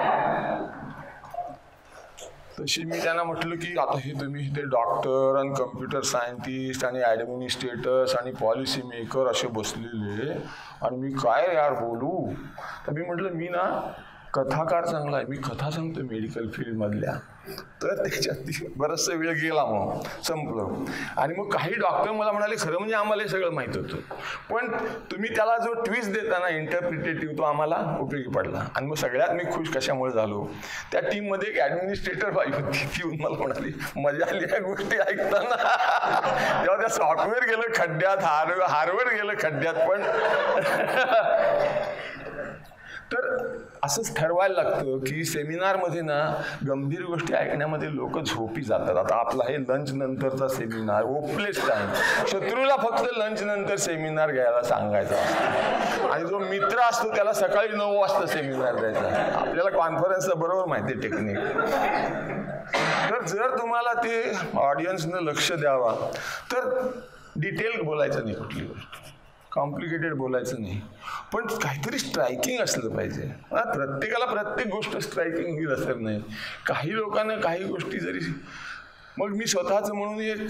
तशी मी त्यांना म्हटलं की आता हे तुम्ही ते डॉक्टर आणि कम्प्युटर सायंटिस्ट आणि ॲडमिनिस्ट्रेटर्स आणि पॉलिसी मेकर असे बसलेले आणि मी काय यार बोलू. तर मी म्हटलं मी ना कथाकार चांगला आहे, मी कथा सांगतो मेडिकल फील्डमधल्या. तर त्याच्यात बराचसा वेळ गेला, मग संपलं. आणि मग काही डॉक्टर मला म्हणाले खरं म्हणजे आम्हाला हे सगळं माहीत होतं, पण तुम्ही त्याला जो ट्विस्ट देता ना इंटरप्रिटेटिव्ह, तो आम्हाला उपयोगी पडला. आणि मग सगळ्यात मी खुश कशामुळे झालो, त्या टीममध्ये एक ॲडमिनिस्ट्रेटर बाई होती, ती येऊन मला म्हणाली मजा आली या गोष्टी ऐकताना. तेव्हा त्या सॉफ्टवेअर गेलं खड्ड्यात, हार्वर्ड गेलं खड्ड्यात. पण तर असंच ठरवायला लागतं की सेमिनारमध्ये ना गंभीर गोष्टी ऐकण्यामध्ये लोक झोपी जातात. आता आपला हे लंच नंतरचा सेमिनार होपलेस टाइम, शत्रूला फक्त लंच नंतर सेमिनार घ्यायला सांगायचा असतो आणि जो मित्र असतो त्याला सकाळी 9 वाजता सेमिनार द्यायचा. आपल्याला कॉन्फरन्सचं बरोबर माहिती आहे टेक्निक. तर जर तुम्हाला ते ऑडियन्सनं लक्ष द्यावा तर डिटेल बोलायचं नाही, कुठली गोष्ट कॉम्प्लिकेटेड बोलायचं नाही, पण काहीतरी स्ट्रायकिंग असलं पाहिजे. प्रत्येकाला प्रत्येक गोष्ट स्ट्रायकिंग होईल असं नाही. काही लोकांना काही गोष्टी जरी, मग मी स्वतःचं म्हणून एक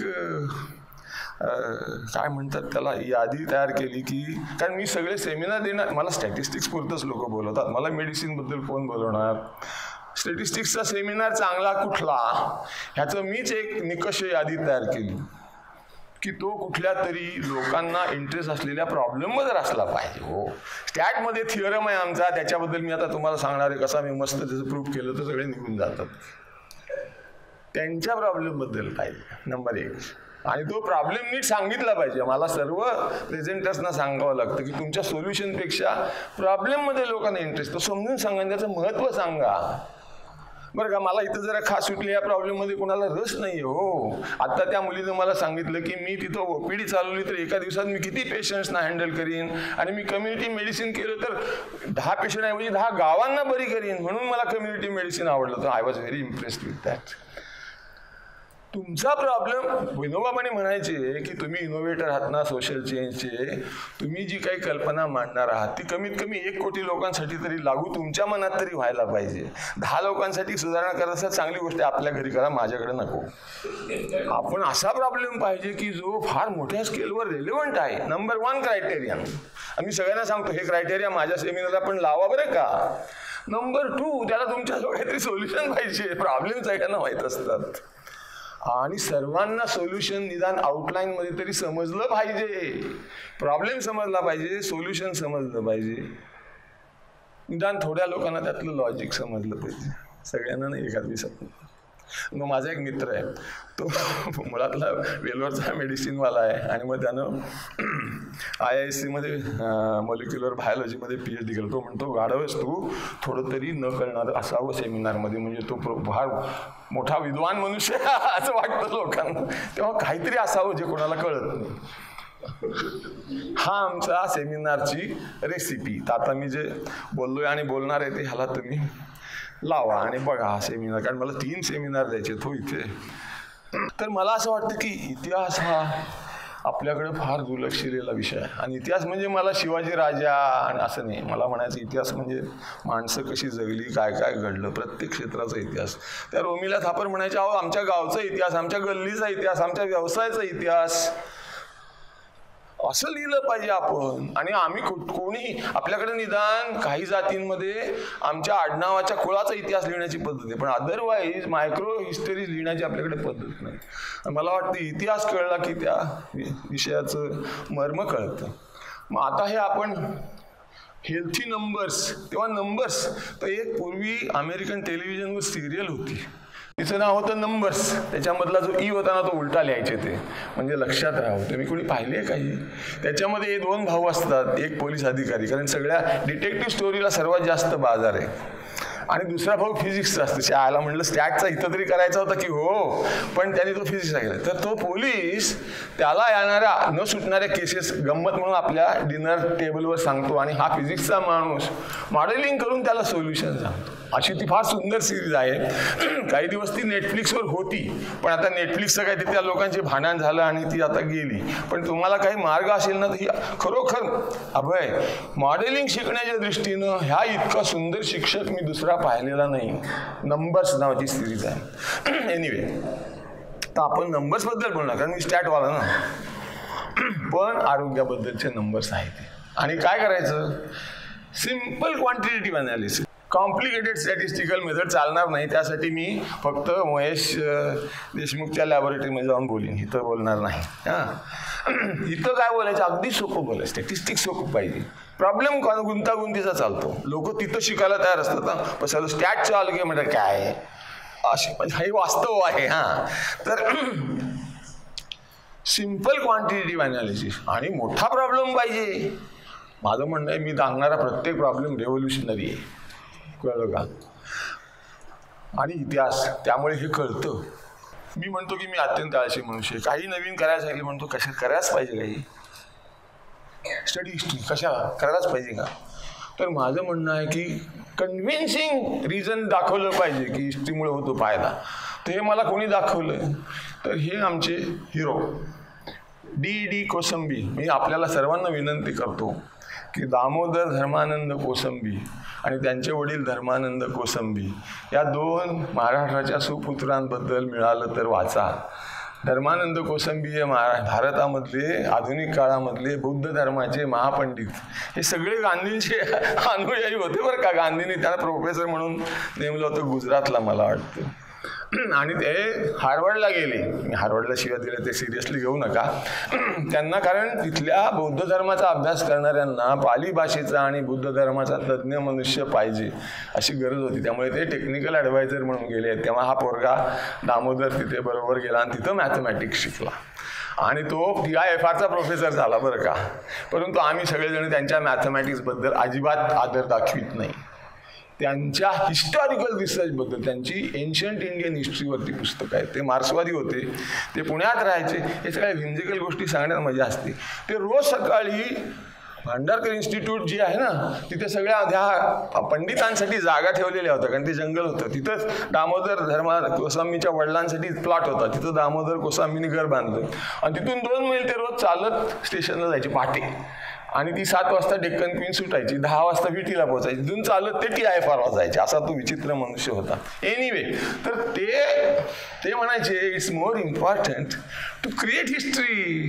काय म्हणतात त्याला यादी तयार केली की, कारण मी सगळे सेमिनार देणार, मला स्टॅटिस्टिक्स पुरतंच लोक बोलवतात, मला मेडिसिनबद्दल कोण बोलवणार. स्टॅटिस्टिक्सचा सेमिनार चांगला कुठला ह्याचं मीच एक निकष यादी तयार केली की तो कुठल्या तरी लोकांना इंटरेस्ट असलेल्या प्रॉब्लेममध्ये असला पाहिजे. हो, स्टॅटमध्ये थिअरम आहे आमचा, त्याच्याबद्दल मी आता तुम्हाला सांगणार आहे कसा मी मस्त त्याचं प्रूफ केलं तर सगळे निघून जातात. त्यांच्या प्रॉब्लेमबद्दल पाहिजे नंबर 1. आणि तो प्रॉब्लेम नीट सांगितला पाहिजे. मला सर्व प्रेझेंटर्सना सांगावं लागतं की तुमच्या सोल्युशनपेक्षा प्रॉब्लेममध्ये लोकांना इंटरेस्ट, तो समजून सांगा, त्याचं महत्त्व सांगा. बरं का? मला इथं जरा खास सुटले या प्रॉब्लेममध्ये कोणाला रस नाही हो. आता त्या मुलीनं मला सांगितलं की मी तिथं ओपीडी चालवली तर एका दिवसात मी किती पेशंट्सना हँडल करीन, आणि मी कम्युनिटी मेडिसिन केलं तर 10 पेशंटऐवजी 10 गावांना बरी करीन, म्हणून मला कम्युनिटी मेडिसिन आवडलं. तर I was very impressed with that. तुमचा प्रॉब्लेम, विनोबाबाने म्हणायचे की तुम्ही इनोव्हेटर आहात ना सोशल चेंजचे, तुम्ही जी काही कल्पना मांडणार आहात ती कमीत कमी 1 कोटी लोकांसाठी तरी लागू तुमच्या मनात तरी व्हायला पाहिजे. 10 लोकांसाठी सुधारणा करायचं चांगली गोष्ट आहे, आपल्या घरी करा, माझ्याकडे नको. आपण असा प्रॉब्लेम पाहिजे की जो फार मोठ्या स्केलवर रेलेव्हंट आहे. नंबर 1 क्रायटेरिया, आम्ही सगळ्यांना सांगतो हे क्रायटेरिया माझ्या सेमिनारला पण लावा बरं का. नंबर 2, त्याला तुमच्याजवळ काहीतरी सोल्युशन पाहिजे. प्रॉब्लेम सगळ्यांना माहीत असतात आणि सर्वांना सोल्युशन निदान आउटलाईनमध्ये तरी समजलं पाहिजे. प्रॉब्लेम समजला पाहिजे, सोल्युशन समजलं पाहिजे, निदान थोड्या लोकांना त्यातलं लॉजिक समजलं पाहिजे. सगळ्यांना नाही एखाद दिवसात. मग माझा एक मित्र आहे, तो मुळातला वेलवरचा मेडिसिनवाला आहे आणि मग त्यानं IISc मध्ये मॉलिक्युलर बायोलॉजीमध्ये PhD केलं. तो म्हणतो गाढवच तू थोडं तरी न कळणारं असावं सेमिनारमध्ये, म्हणजे तो फार मोठा विद्वान मनुष्य असं वाटतं लोकांना, तेव्हा काहीतरी असावं जे कोणाला कळत नाही. हा आमचा सेमिनारची रेसिपी. तर आता मी जे बोललोय आणि बोलणार आहे ते ह्याला तुम्ही लावा आणि बघा हा सेमिनार, कारण मला 3 सेमिनार द्यायचे तो इथे. तर मला असं वाटतं की इतिहास हा आपल्याकडे फार दुर्लक्षिलेला विषय आहे. आणि इतिहास म्हणजे मला शिवाजी राजा आणि असं नाही, मला म्हणायचं इतिहास म्हणजे माणसं कशी जगली, काय काय घडलं, प्रत्येक क्षेत्राचा इतिहास. त्या रोमिला थापर म्हणायच्या, अहो आमच्या गावचा इतिहास, आमच्या गल्लीचा इतिहास, आमच्या व्यवसायाचा इतिहास, असं लिहिलं पाहिजे आपण. आणि आम्ही कोणी आपल्याकडे निदान काही जातींमध्ये आमच्या आडनावाच्या कुळाचा इतिहास लिहिण्याची पद्धत आहे, पण अदरवाईज मायक्रो हिस्टरी लिहिण्याची आपल्याकडे पद्धत नाही. मला वाटतं इतिहास कळला की त्या विषयाचं मर्म कळतं. मग आता हे आपण हेल्थी नंबर्स, तेव्हा नंबर्स तर एक पूर्वी अमेरिकन टेलिव्हिजनवर सिरियल होती, तिचं नाव होतं नंबर्स. त्याच्यामधला जो ई होता ना तो उलटा लिहायचे ते, म्हणजे लक्षात राहावं. तुम्ही कोणी पाहिले आहे काही? त्याच्यामध्ये 2 भाऊ असतात, एक पोलीस अधिकारी, कारण सगळ्या डिटेक्टिव्ह स्टोरीला सर्वात जास्त बाजार आहे, आणि दुसरा भाऊ फिजिक्सचा असतो. शाळेला म्हणलं स्टॅटचा इथं तरी करायचा होता की हो, पण त्याने तो फिजिक्सचा केला. तर तो पोलीस त्याला येणाऱ्या न सुटणाऱ्या केसेस गंमत म्हणून आपल्या डिनर टेबलवर सांगतो, आणि हा फिजिक्सचा माणूस मॉडेलिंग करून त्याला सोल्युशन सांगतो. अशी ती फार सुंदर सिरीज आहे. काही दिवस ती नेटफ्लिक्सवर होती, पण आता नेटफ्लिक्सचं काय ते त्या लोकांचे भांडण झालं आणि ती आता गेली. पण तुम्हाला काही मार्ग असेल ना तर ही खरोखर अभय मॉडेलिंग शिकण्याच्या दृष्टीनं ह्या इतका सुंदर शिक्षक मी दुसरा पाहिलेला नाही. नंबर्स नावाची सिरीज आहे. एनिवे, तर आपण नंबर्सबद्दल बोलणार, कारण मी स्टॅटवाला ना, पण आरोग्याबद्दलचे नंबर्स आहेत. आणि काय करायचं? Simple quantitative analysis. Complicated statistical method चालणार नाही. त्यासाठी मी फक्त महेश देशमुखच्या लॅबोरेटरीमध्ये जाऊन बोलीन, इथं बोलणार नाही. हां, इथं काय बोलायचं? अगदी सोपं बोलायचं. स्टॅटिस्टिक्स सोपं पाहिजे. प्रॉब्लेम गुंतागुंतीचा चालतो. लोक तिथं शिकायला तयार असतात ना, पण सगळं स्टॅटचं आलं की म्हणजे काय असे, म्हणजे हे वास्तव आहे. हां, तर सिम्पल क्वांटिटेटिव्ह अनालिसिस. आणि मोठा प्रॉब्लेम पाहिजे. माझं म्हणणं आहे, मी सांगणारा प्रत्येक प्रॉब्लेम रेव्होल्युशनरी आहे. कळलं का? आणि इतिहास त्यामुळे हे कळतं. मी म्हणतो की मी अत्यंत आळशी मनुष्य. काही नवीन करायचं आहे म्हणतो, कशा करायच पाहिजे, काही स्टडी हिस्ट्री कशा करायलाच पाहिजे का? तर माझं म्हणणं आहे की कन्व्हिन्सिंग रिझन दाखवलं पाहिजे की हिस्ट्रीमुळे होतो फायदा. तर हे मला कोणी दाखवलं? तर हे आमचे हिरो D.D. कोसंबी. मी आपल्याला सर्वांना विनंती करतो की दामोदर धर्मानंद कोसंबी आणि त्यांचे वडील धर्मानंद कोसंबी या 2 महाराष्ट्राच्या सुपुत्रांबद्दल मिळालं तर वाचा. धर्मानंद कोसंबी हे भारतामधले आधुनिक काळामधले बौद्ध धर्माचे महापंडित. हे सगळे गांधींचे अनुयायी होते बरं का. गांधींनी त्यांना प्रोफेसर म्हणून नेमलं होतं गुजरातला, मला वाटतं. आणि ते हार्वर्डला गेले. मी हार्वर्डला शिवाय दिले ते सिरियसली घेऊ नका त्यांना, कारण तिथल्या बौद्ध धर्माचा अभ्यास करणाऱ्यांना पाली भाषेचा आणि बुद्ध धर्माचा तज्ज्ञ मनुष्य पाहिजे अशी गरज होती. त्यामुळे ते टेक्निकल ॲडवायझर म्हणून गेले. तेव्हा हा पोरगा दामोदर तिथे बरोबर गेला आणि तिथं मॅथमॅटिक्स शिकला आणि तो TIFRचा प्रोफेसर झाला बरं का. परंतु आम्ही सगळेजण त्यांच्या मॅथमॅटिक्सबद्दल अजिबात आदर दाखवित नाही. त्यांच्या हिस्टॉरिकल रिसर्चबद्दल, त्यांची एन्शंट इंडियन हिस्ट्रीवरती पुस्तकं आहेत. ते मार्क्सवादी होते, ते पुण्यात राहायचे. हे सगळ्या व्हिंजिकल गोष्टी सांगण्यात मजा असते. ते रोज सकाळी भांडारकर इन्स्टिट्यूट जी आहे ना, तिथे सगळ्या ह्या पंडितांसाठी जागा ठेवलेल्या होत्या, कारण ते जंगल होतं. तिथंच दामोदर कोसांबीच्या वडिलांसाठी प्लॉट होता. तिथं दामोदर कोसांबीने घर बांधलं आणि तिथून 2 मैल ते रोज चालत स्टेशनला जायचे पहाटे. आणि ती 7 वाजता डेक्कन क्वीन सुटायची, 10 वाजता विटीला पोहोचायची. तिथून चालत ते TIFRला जायचे. असा तो विचित्र मनुष्य होता. एनिवे, तर ते म्हणायचे it's more important to create history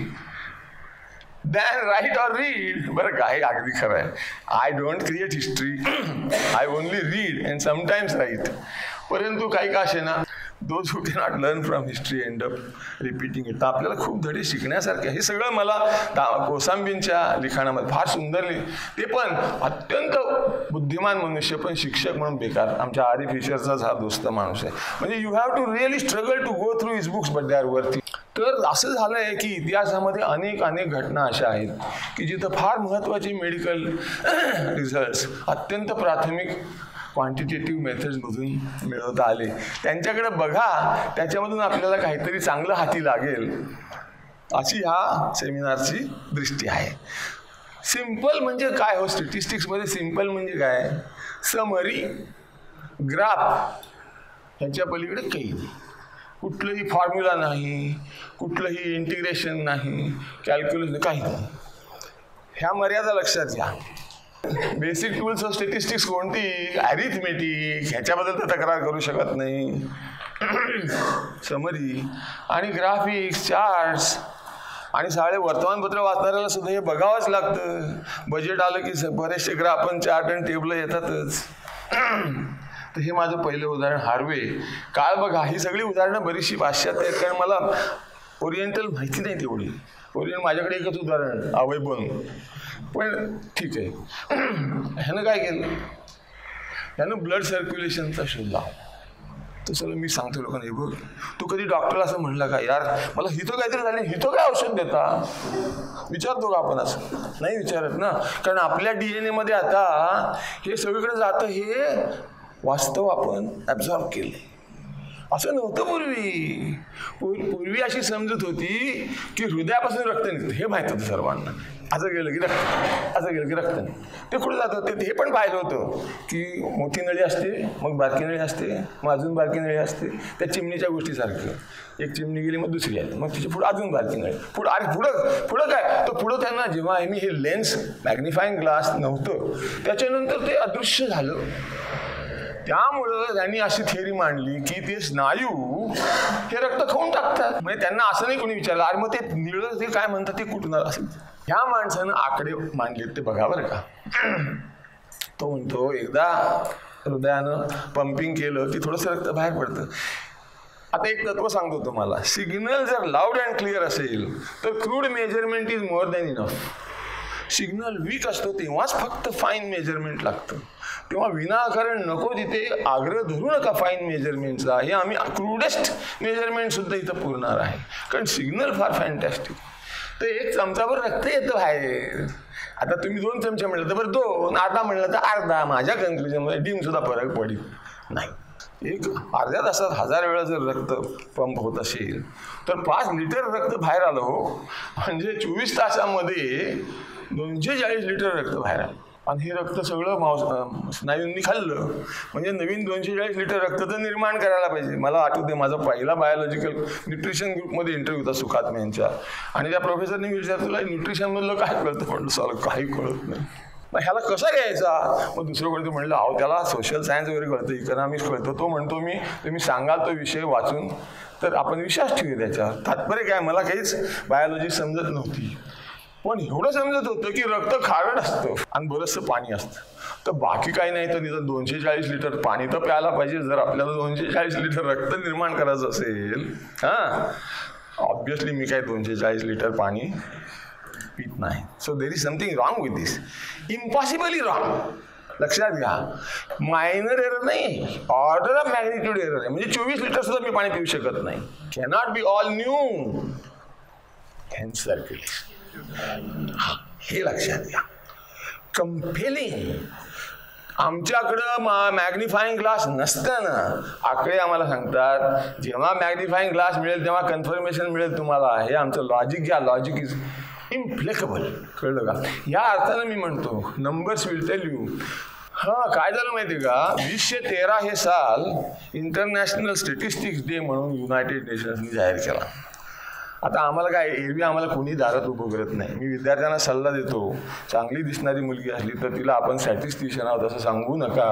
than write or read. बरं का, हे अगदी खरं आहे. I don't create history, I only read and sometimes write. परंतु काही का असे ना, those who cannot learn from history end up repeating it. तर आपल्याला खूप धडे शिकण्यासारखे. हे सगळं मला कोसांबींच्या लिखाणामध्ये फार सुंदर ते पण अत्यंत बुद्धिमान मनुष्य, पण शिक्षक म्हणून बेकार. आमच्या आरी फिशरचाच हा दोस्त माणूस आहे. म्हणजे you have to really struggle to go through his books, but they are worth it. तर असं झालं आहे की इतिहासामध्ये अनेक घटना अशा आहेत की जिथं फार महत्त्वाचे मेडिकल रिझल्ट्स अत्यंत प्राथमिक क्वांटिटेटिव्ह मेथड्समधून मिळवता आले. त्यांच्याकडे बघा, त्याच्यामधून आपल्याला काहीतरी चांगलं हाती लागेल अशी ह्या सेमिनारची दृष्टी आहे. सिम्पल म्हणजे काय हो स्टॅटिस्टिक्समध्ये? सिम्पल म्हणजे काय? समरी, ग्राफ, ह्याच्या पलीकडे काही नाही. कुठलंही फॉर्म्युला नाही, कुठलंही इंटिग्रेशन नाही, कॅल्क्युलेशन काही नाही. ह्या मर्यादा लक्षात घ्या. बेसिक टूल्स ऑफ स्टॅटिस्टिक्स कोणती? ॲरिथमेटिक, ह्याच्याबद्दल तर तक्रार करू शकत नाही. समरी आणि ग्राफिक्स, चार्ट्स आणि सारे वर्तमानपत्र वाचणाऱ्याला सुद्धा हे बघावंच लागतं. बजेट आलं की बरेचसे ग्राफ आणि चार्ट आणि टेबल येतातच. तर हे माझं पहिलं उदाहरण हार्वे. काळ बघा, ही सगळी उदाहरणं बरीचशी पाश्चात्य आहेत, कारण मला ओरिएंटल माहिती नाही तेवढी. ओरिएंट माझ्याकडे एकच उदाहरण अवैबन, पण ठीक आहे. ह्यानं काय केलं? ह्यानं ब्लड सर्क्युलेशनचा शोध लावला. तसं मी सांगतो लोकांना, हे बघ, तू कधी डॉक्टरला असं म्हणला का, यार मला हिथं काहीतरी झालं, हिथं काय औषध देता? विचारतो का आपण? असं नाही विचारत ना, कारण आपल्या DNA मध्ये आता हे सगळीकडे जातं, हे वास्तव आपण ॲब्झॉर्ब केले. असं नव्हतं पूर्वी. पूर्वी अशी समजत होती की हृदयापासून रक्त निघतं, हे माहीत होतं सर्वांना. असं गेलं की रक्त, असं गेलं की रक्त नाही. ते कुठं जातं ते हे पण पाहिलं होतं की मोठी नळी असते, मग बारकी नळी असते, मग अजून बारकी नळी असते. त्या चिमणीच्या गोष्टीसारखं, एक चिमणी गेली मग दुसरी आली, मग तिच्या पुढं अजून बारकी नळी, पुढं. अरे पुढं काय? तर पुढं त्यांना जेव्हा मी हे लेन्स मॅग्निफाईंग ग्लास नव्हतं, त्याच्यानंतर ते अदृश्य झालं. त्यामुळं त्यांनी अशी थिअरी मांडली की ते स्नायू हे रक्त खाऊन टाकतात. म्हणजे त्यांना असं नाही कोणी विचारलं, अरे मग ते निळं ते काय म्हणतात ते कुठून असं. ह्या माणसानं आकडे मांडलेत ते बघा बरं का. तो म्हणतो एकदा हृदयानं पंपिंग केलं की थोडंसं रक्त बाहेर पडतं. आता एक तत्व सांगतो तुम्हाला, सिग्नल जर लाऊड अँड क्लिअर असेल तर crude measurement is more than enough. Signal weak असतो तेव्हाच फक्त फाईन मेजरमेंट लागतं. तेव्हा विनाकारण नको तिथे आग्रह धरू नका फाईन मेजरमेंटचा. हे आम्ही क्रूडेस्ट मेजरमेंटसुद्धा इथं पुरणार आहे, कारण सिग्नल फार फॅन्टॅस्टिक. तर एक चमचाभर रक्त येतं बाहेर. आता तुम्ही 2 चमचे म्हणलं तर बरं 2, अर्धा म्हणलं तर अर्धा. माझ्या कन्क्ल्युजनमध्ये डीमसुद्धा फरक पडेल नाही. एक अर्ध्या तासात 1000 वेळा जर रक्त पंप होत असेल तर 5 लिटर रक्त बाहेर आलं हो, म्हणजे 24 तासामध्ये 240 लिटर रक्त बाहेर आलं. आणि हे रक्त सगळं स्नायूंनी खाल्लं, म्हणजे नवीन 240 लिटर रक्त तर निर्माण करायला पाहिजे. मला आठवते माझा पहिला बायोलॉजिकल न्यूट्रिशन ग्रुपमध्ये इंटरव्ह्यू होता सुखात्मे यांच्या, आणि त्या प्रोफेसरने विचारलं तुला न्यूट्रिशनमधलं काय कळतं? म्हटलं सर काही कळत नाही. मग ह्याला कसा घ्यायचा? मग दुसरं कोणतं म्हणलं, अहो त्याला सोशल सायन्स वगैरे कळतं, इकॉनॉमिक्स कळतं. तो म्हणतो मी तुम्ही सांगाल तो विषय वाचून तर आपण विश्वास ठेवू त्याच्यावर. तात्पर्य काय, मला काहीच बायोलॉजी समजत नव्हती, पण एवढं समजत होतं की रक्त खारट असतं आणि बरंचसं पाणी असतं. तर बाकी काही नाही, तर निदान 240 लिटर पाणी तर प्यायला पाहिजे जर आपल्याला 240 लिटर रक्त निर्माण करायचं असेल. ऑब्विसली मी काय 240 लिटर पाणी पित नाही. So there is something wrong with this, impossibly wrong. लक्षात घ्या, मायनर एरर नाही, ऑर्डर ऑफ मॅग्निट्यूड एरर आहे. म्हणजे 24 लिटर सुद्धा मी पाणी पिऊ शकत नाही. Cannot be all new hence circulation. हे लक्षात घ्या. कंपेलिंग. आमच्याकडं मॅग्निफाईंग ग्लास नसताना आकडे आम्हाला सांगतात, जेव्हा मॅग्निफाईंग ग्लास मिळेल तेव्हा कन्फर्मेशन मिळेल तुम्हाला. हे आमचं लॉजिक घ्या, लॉजिक इज इम्प्लेकेबल. कळलं का? या अर्थानं मी म्हणतो नंबर्स विल टेल यू. काय झालं माहिती आहे का, 2013 हे साल इंटरनॅशनल स्टॅटिस्टिक्स डे म्हणून युनायटेड नेशन्सनी जाहीर केला. आता आम्हाला काय, एरवी आम्हाला कोणी दारात उभं करत नाही. मी विद्यार्थ्यांना सल्ला देतो, चांगली दिसणारी मुलगी असली तर तिला आपण स्टॅटिस्टिशियन आहोत असं सांगू नका.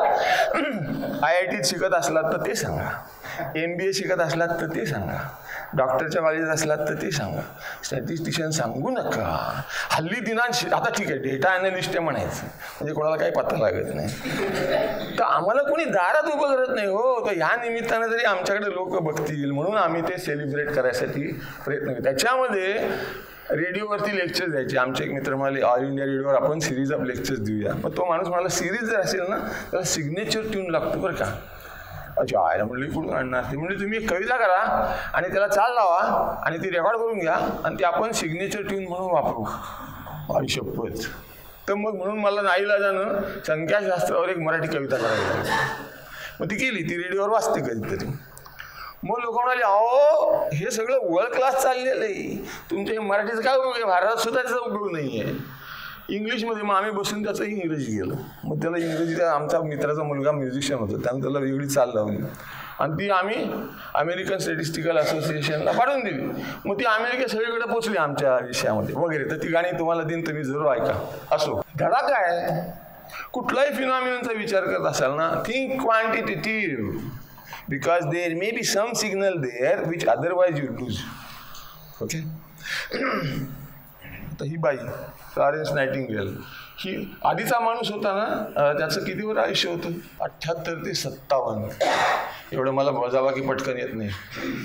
IITत शिकत असलात तर ते सांगा, MBA शिकत असलात तर ते सांगा. डॉक्टरच्या कॉलेजात असलात तर ते सांगा, स्टॅटिस्टिशियन सांगू नका. हल्ली दिनांत आता ठीक आहे डेटा अॅनालिस्ट आहे म्हणायचं, म्हणजे कोणाला काही पत्ता लागत नाही. तर आम्हाला कोणी दारात उभं करत नाही हो. तर ह्या निमित्तानं जरी आमच्याकडे लोक बघतील म्हणून आम्ही ते सेलिब्रेट करायसाठी प्रयत्न करतो. त्याच्यामध्ये रेडिओवरती लेक्चर द्यायचे. आमचे एक मित्र म्हणाले ऑल इंडिया रेडिओवर आपण सिरीज ऑफ लेक्चर्स देऊया. मग तो माणूस मला सिरीज जर असेल ना त्याला सिग्नेचर ट्यून लागतो बरं का. अच्छा आयला म्हणली कुठून आणणार ते, म्हणजे तुम्ही एक कविता करा आणि त्याला चाल लावा आणि ती रेकॉर्ड करून घ्या आणि ती आपण सिग्नेचर ट्यून म्हणून वापरू. आई शपथ. तर मग म्हणून मला नाईलाजानं संख्याशास्त्रावर एक मराठी कविता करायला लागली. मग ती केली, ती रेडिओवर वाचते कधीतरी. मग लोक म्हणाले अहो हे सगळं वर्ल्ड क्लास चाललेलं आहे, तुमच्या मराठीचं काय उपयोग आहे, भारतात सुद्धा त्याचा उपयोग नाही आहे. इंग्लिशमध्ये मग आम्ही बसून त्याचं इंग्रजी गेलं. मग त्याला इंग्रजी, त्या आमचा मित्राचा मुलगा म्युझिशियन होता, त्यानं त्याला वेगळी चाल लावली आणि ती आम्ही अमेरिकन स्टॅटिस्टिकल असोसिएशनला पाठवून दिली. मग ती अमेरिका सगळीकडे पोचली आमच्या विषयामध्ये वगैरे. तर ती गाणी तुम्हाला दिन तुम्ही जरूर ऐका. असो, धडा काय, कुठलाही फिनॉमिनचा विचार करत असाल ना, think quantitative, because there may be some signal there which otherwise you lose. Okay? आता ही बाई फ्लॉरेन्स नायटिंगेल, ही आधीचा माणूस होता ना, त्याचं कितीवर आयुष्य होतं, 78 ते 57. एवढं मला वजाबाकी पटकन येत नाही.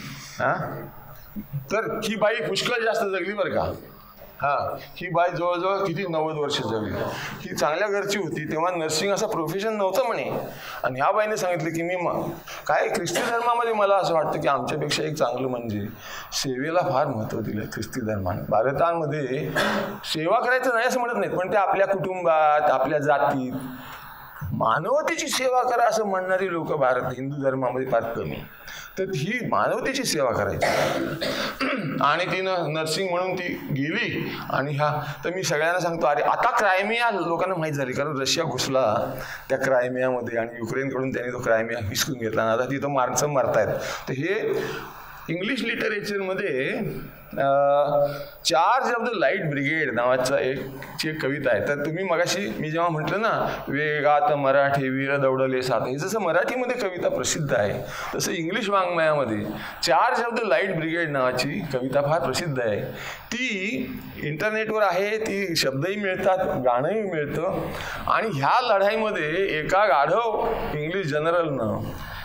तर ही बाई पुष्कळ जास्त जगली बरं का. ही बाई जवळजवळ किती 90 वर्ष जगली. ही चांगल्या घरची होती, तेव्हा नर्सिंग असं प्रोफेशन नव्हतं म्हणे. आणि ह्या बाईने सांगितलं की मी काय ख्रिस्ती धर्मामध्ये मला असं वाटतं की आमच्यापेक्षा एक चांगलं म्हणजे सेवेला फार महत्त्व दिलं ख्रिस्ती धर्माने. भारतामध्ये सेवा करायचं नाही असं म्हणत नाहीत, पण ते आपल्या कुटुंबात, आपल्या जातीत मानवतेची सेवा करा असं म्हणणारी लोक भारत हिंदू धर्मामध्ये फार कमी. तर ही मानवतेची सेवा करायची आणि तिनं नर्सिंग म्हणून ती गेली. आणि तर मी सगळ्यांना सांगतो, अरे आता क्रायमिया लोकांना माहीत झाली, कारण रशिया घुसला त्या क्रायमियामध्ये आणि युक्रेनकडून त्यांनी तो क्रायमिया हिसकून घेतला आणि आता तिथं माणसं मरतायत. तर हे इंग्लिश लिटरेचरमध्ये charge of the light brigade नावाचा एक कविता आहे. तर तुम्ही मगाशी मी जेव्हा म्हटलं ना वेगात मराठी वीर दौडले साथ, हे जसं मराठीमध्ये कविता प्रसिद्ध आहे तसं इंग्लिश वाङ्मयामध्ये charge of the light brigade नावाची कविता फार प्रसिद्ध आहे. ती इंटरनेटवर आहे, ती शब्दही मिळतात, गाणंही मिळतं. आणि ह्या लढाईमध्ये एका गाढव इंग्लिश जनरलनं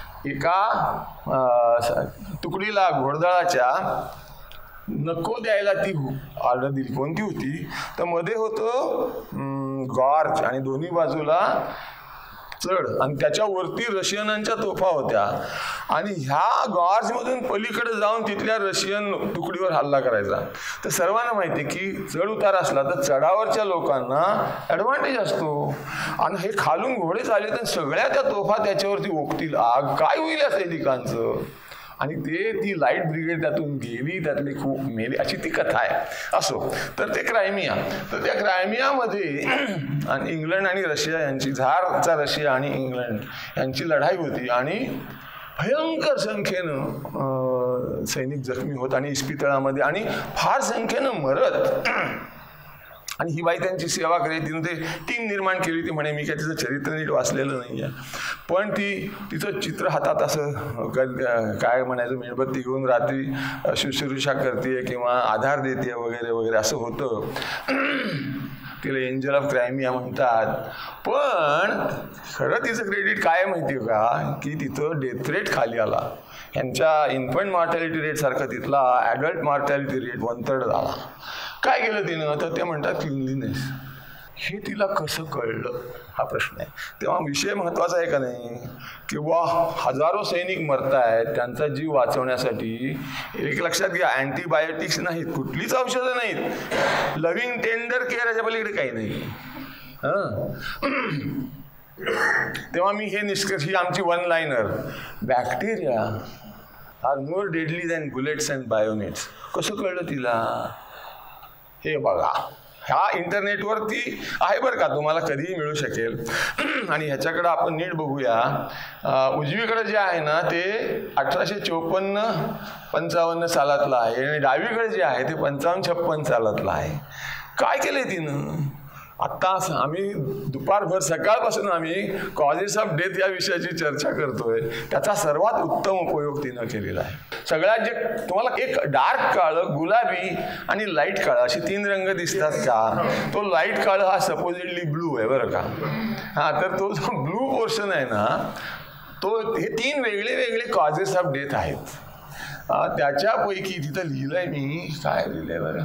एका तुकडीला घोडदळाच्या नको द्यायला ती ऑर्डर दिली. कोणती होती तर मध्ये होतं गॉर्ज आणि दोन्ही बाजूला चढ आणि त्याच्यावरती रशियनांच्या तोफा होत्या आणि ह्या गॉर्जमधून पलीकडे जाऊन तिथल्या रशियन तुकडीवर हल्ला करायचा. तर सर्वांना माहिती आहे की चढ उतार असला तर चढावरच्या लोकांना ॲडव्हान्टेज असतो आणि हे खालून घोडे चालले तर सगळ्या त्या तोफा त्याच्यावरती ओकतील. आग काय होईल या सैनिकांचं. आणि ती लाईट ब्रिगेड त्यातून गेली, त्यातले खूप मेले, अशी ती कथा आहे. असो, तर ते क्रायमिया, तर त्या क्रायमियामध्ये आणि इंग्लंड आणि रशिया यांची, झारचा रशिया आणि इंग्लंड यांची लढाई होती आणि भयंकर संख्येनं सैनिक जखमी होत आणि इस्पितळामध्ये आणि फार संख्येनं मरत. आणि ही बाई त्यांची सेवा करी, तिनं ते टीम निर्माण केली. ती म्हणे मी काय तिचं चरित्र नीट वाचलेलं नाही आहे, पण तिचं चित्र हातात असं काय म्हणायचं मेणबत्ती घेऊन रात्री शुश्रूषा करते किंवा आधार देते वगैरे वगैरे असं होतं. तिला एंजल ऑफ क्रायमिया म्हणतात. पण खरं तिचं क्रेडिट काय माहिती आहे का, की तिथं डेथ रेट खाली आला. ह्यांच्या इन्फंट मॉर्टॅलिटी रेट सारखा तिथला ॲडल्ट मॉर्टॅलिटी रेट 1/3 झाला. काय केलं तिनं, तर ते म्हणतात क्लिनलीनेस. हे तिला कसं कळलं हा प्रश्न आहे. तेव्हा विषय महत्त्वाचा आहे का नाही, किंवा हजारो सैनिक मरतायत त्यांचा जीव वाचवण्यासाठी. एक लक्षात घ्या, अँटीबायोटिक्स नाहीत, कुठलीच औषधं नाहीत, लव्हिंग टेंडर केअर याच्या पलीकडे काही नाही. तेव्हा मी हे निष्कर्ष, ही आमची one liner, bacteria are more deadly than bullets and bayonets. कसं कळलं तिला हे बघा. ह्या इंटरनेटवरती आहे बरं का, तुम्हाला कधीही मिळू शकेल. आणि ह्याच्याकडं आपण नीट बघूया. उजवीकडे जे आहे ना ते 1854-55 सालातलं आहे आणि डावीकडे जे आहे ते 55-56 सालातलं आहे. काय केलंय तिनं, आत्ता आम्ही दुपारभर सकाळपासून आम्ही कॉजेस ऑफ डेथ या विषयाची चर्चा करतोय, त्याचा सर्वात उत्तम उपयोग तिनं केलेला आहे. सगळ्यात जे तुम्हाला एक डार्क काळं, गुलाबी आणि लाईट काळं असे 3 रंग दिसतात का? तो लाईट काळं हा सपोजिटली ब्लू आहे बरं का. हा, तर तो जो ब्लू पोर्शन आहे ना, तो हे 3 वेगळे वेगळे कॉजेस ऑफ डेथ आहेत. त्याच्यापैकी तिथं लिहिलंय मी, काय लिहिलंय बरं,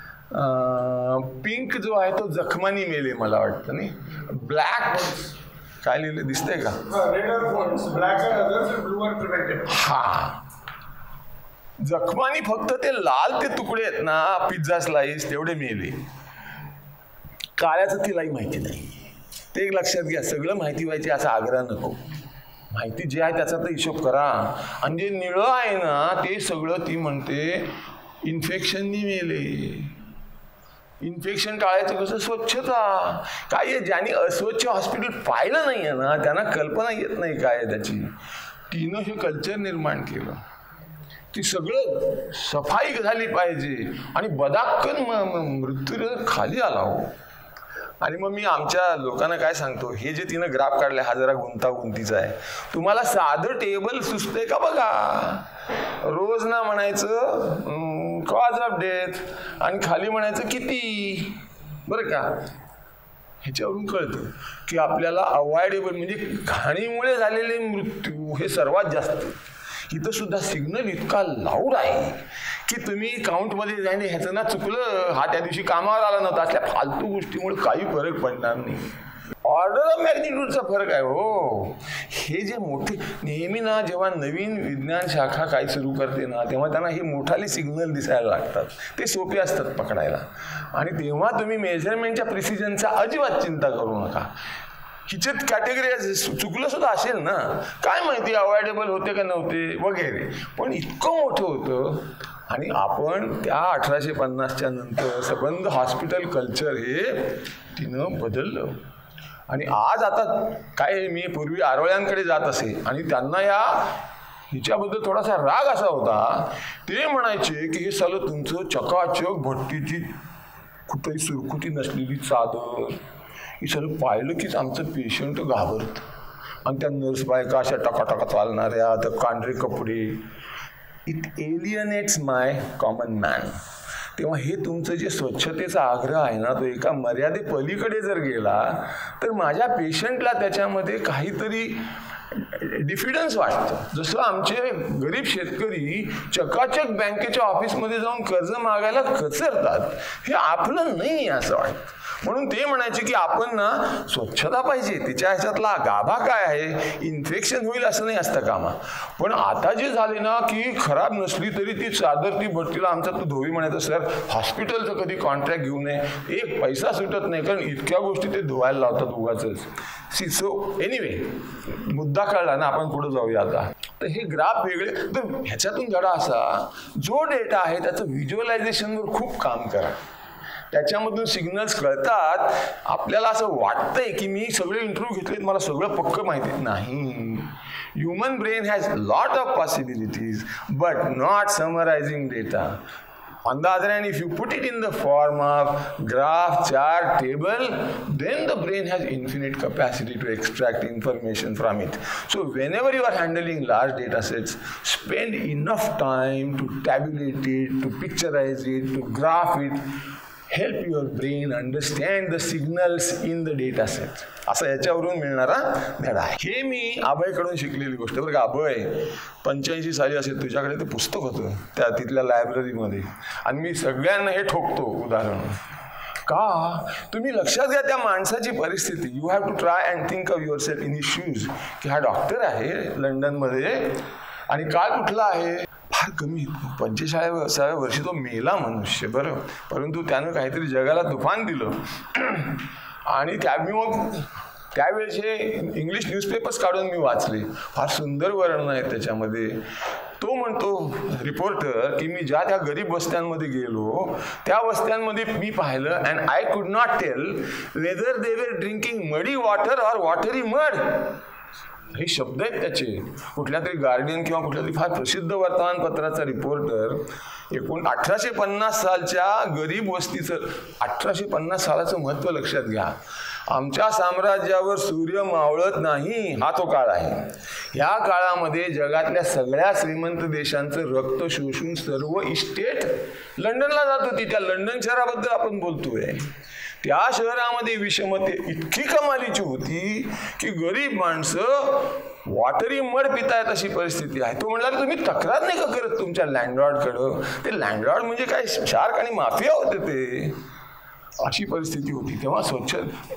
पिंक जो आहे तो जखमानी मेले मला वाटतं नाही. ब्लॅक काय लिहिलं दिसतंय का? हा, जखमानी फक्त ते लाल ते तुकडे आहेत ना, पिझ्झा स्लाइस तेवढे मेले. काळ्याचं तिलाही माहिती नाही. ते एक लक्षात घ्या, सगळं माहिती व्हायची असा आग्रह नको. माहिती जे आहे त्याचा तर हिशोब करा. आणि जे निळं आहे ना ते सगळं ती म्हणते इन्फेक्शननी मेले. इन्फेक्शन टाळायचं कसं? स्वच्छता. काय आहे, ज्यांनी अस्वच्छ हॉस्पिटल पाहिलं नाही आहे ना त्यांना कल्पना येत नाही काय आहे त्याची. तिनं हे कल्चर निर्माण केलं. ती सगळं सफाई झाली पाहिजे आणि बदाक्कन मृत्यू खाली आला हो. आणि मग मी आमच्या लोकांना काय सांगतो, हे जे तिनं ग्राफ काढलाय हा जरा गुंतागुंतीचा आहे. तुम्हाला साधं टेबल सुचतंय का बघा. रोज ना म्हणायचं कॉज ऑफ डेथ आणि खाली म्हणायचं किती, बरं का. ह्याच्यावरून कळतं की आपल्याला अवॉइडेबल म्हणजे घाणीमुळे झालेले मृत्यू हे सर्वात जास्त. इथं सुद्धा सिग्नल इतका लाऊड आहे की तुम्ही काउंटमध्ये जाणे ह्याचं ना चुकलं, हा त्या दिवशी कामावर आला नव्हता, असल्या फालतू गोष्टीमुळे काही फरक पडणार नाही. ऑर्डर ऑफ मॅग्निट्यूडचा फरक आहे हो. हे जे मोठे नेहमी ना जेव्हा नवीन विज्ञान शाखा काही सुरू करते ना तेव्हा त्यांना हे मोठाले सिग्नल दिसायला लागतात. ते सोपे असतात पकडायला. आणि तेव्हा तुम्ही मेजरमेंटच्या प्रिसिजनचा अजिबात चिंता करू नका. हिच्यात कॅटेगरी चुकलं सुद्धा असेल ना, काय माहिती अवॉइडेबल होते का नव्हते वगैरे, पण इतकं मोठं होतं. आणि आपण त्या 1850च्या नंतर सबंध हॉस्पिटल कल्चर हे तिनं बदललं. आणि आज आता काय, मी पूर्वी आरोळ्यांकडे जात असे आणि त्यांना हिच्याबद्दल थोडासा राग असा होता. ते म्हणायचे की हे सालं तुमचं चकाचक भट्टीची कुठेही सुरकुती नसलेली चादर, हे सगळं पाहिलं कीच आमचं पेशंट घाबरतं. आणि त्या नर्स बायका अशा टकाटका चालणाऱ्या, तर कांढरे कपडे, it alienates my common man. तेव्हा हे तुमचं जे स्वच्छतेचा आग्रह आहे ना तो एका मर्यादे पलीकडे जर गेला तर माझ्या पेशंटला त्याच्यामध्ये काहीतरी डिफिडन्स वाटतं. जसं आमचे गरीब शेतकरी चकाचक बँकेच्या ऑफिसमध्ये जाऊन कर्ज मागायला कचरतात, हे आपलं नाही असं वाटतं. म्हणून ते म्हणायचे की आपण ना स्वच्छता पाहिजे, तिच्या ह्याच्यातला गाभा काय आहे, इन्फेक्शन होईल असं नाही असतं कामा. पण आता जे झाले ना की खराब नसली तरी ती चादर ती भट्टीला आमचा तो धोबी म्हणायचं, सर हॉस्पिटलचं कधी कॉन्ट्रॅक्ट घेऊ नये, एक पैसा सुटत नाही, कारण इतक्या गोष्टी ते धुवायला लावतात उगाचच. सो एनिवे, मुद्दा कळला ना, आपण पुढे जाऊया आता. तर हे ग्राफ वेगळे. तर ह्याच्यातून धडा असा, जो डेटा आहे त्याचं व्हिज्युअलायझेशनवर खूप काम करा. त्याच्यामधून सिग्नल्स कळतात. आपल्याला असं वाटतंय की मी सगळे इंटरव्ह्यू घेतलेत, मला सगळं पक्क माहिती नाही. Human brain has lot of possibilities but not summarising data. On the other hand, if you put it in the form of graph, chart, table, then the brain has infinite capacity to extract information from it. So whenever you are handling large data sets, spend enough time to tabulate it, to picturize it, to graph it. Help your brain understand the signals in the data set. असा याच्यावरून मिळणारा धडा आहे. हे मी अभयकडून शिकलेली गोष्ट बरं का. अभय 85 साली असेल, तुझ्याकडे ते पुस्तक होतं त्या तिथल्या लायब्ररीमध्ये, आणि मी सगळ्यांना हे ठोकतो उदाहरण का. तुम्ही लक्षात घ्या त्या माणसाची परिस्थिती. You have to try and think of yourself in his shoes. की हा डॉक्टर आहे लंडनमध्ये आणि काळ कुठला आहे, फार कमी 45व्या वर्षी तो मेला मनुष्य बरं, परंतु त्यानं काहीतरी जगाला तुफान दिलं. आणि मी मग त्यावेळेचे इंग्लिश न्यूजपेपर्स काढून मी वाचले, फार सुंदर वर्णन आहे त्याच्यामध्ये. तो म्हणतो रिपोर्टर की मी ज्या त्या गरीब वस्त्यांमध्ये गेलो त्या वस्त्यांमध्ये मी पाहिलं, and I could not tell whether they were drinking मडी वॉटर ऑर वॉटरी मड. हे शब्द आहेत त्याचे. कुठल्या तरी गार्डियन किंवा कुठल्या तरी फार प्रसिद्ध वर्तमानपत्राचा रिपोर्टर 1850 सालच्या गरीब वस्तीचं, 1850 सालाचं महत्त्व लक्षात घ्या. आमच्या साम्राज्यावर सूर्य मावळत नाही हा तो काळ आहे. या काळामध्ये जगातल्या सगळ्या श्रीमंत देशांचं रक्त शोषून सर्व इस्टेट लंडनला जात होती. त्या लंडन शहराबद्दल आपण बोलतोय. त्या शहरामध्ये विषमते इतकी कमालीची होती की गरीब माणसं वॉटरी मड पितायत अशी परिस्थिती आहे. तो म्हणला तुम्ही तक्रार नाही का करत तुमच्या लँडलॉर्डकडं? ते लँडलॉर्ड म्हणजे काय शार्क आणि माफिया होते ते. अशी परिस्थिती होती तेव्हा. स्वच्छ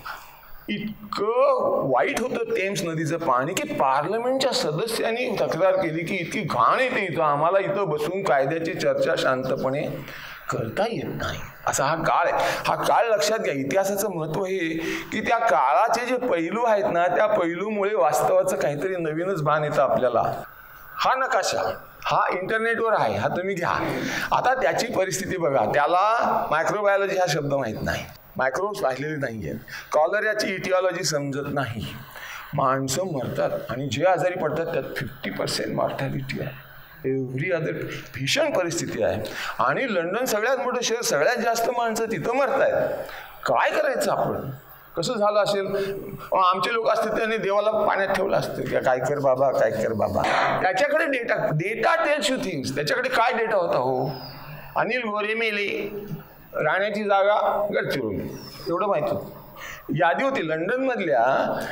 इतकं वाईट होतं थेम्स नदीचं पाणी की पार्लमेंटच्या सदस्यांनी तक्रार केली की इतकी घाण येते इथं, आम्हाला इथं बसून कायद्याची चर्चा शांतपणे करता येत नाही. असा हा काळ आहे. हा काळ लक्षात घ्या. इतिहासाचं महत्त्व हे की त्या काळाचे जे पैलू आहेत ना, त्या पैलूमुळे वास्तवाचं काहीतरी नवीनच भान येतं आपल्याला. हा नकाशा हा इंटरनेटवर आहे, हा तुम्ही घ्या. आता त्याची परिस्थिती बघा. त्याला मायक्रोबायोलॉजी हा शब्द माहीत नाही, मायक्रोब्स पाहिलेले नाही आहेत, कॉलऱ्याची इटिओलॉजी समजत नाही. माणसं मरतात आणि जे आजारी पडतात त्यात 50% मॉर्टॅलिटी आहे. एव्हरी अदर भीषण परिस्थिती आहे. आणि लंडन सगळ्यात मोठं शहर, सगळ्यात जास्त माणसं तिथं मरत आहेत. काय करायचं आपण? कसं झालं असेल? आमचे लोक असते त्याने देवाला पाण्यात ठेवलं असतं की काय कर बाबा, काय कर बाबा. त्याच्याकडे डेटा टेल्स यू थिंग्स. त्याच्याकडे काय डेटा होता? हो, अनिल गोरे मेले, राहण्याची जागा गडचिरोली, एवढं माहिती होतं. यादी होती लंडनमधल्या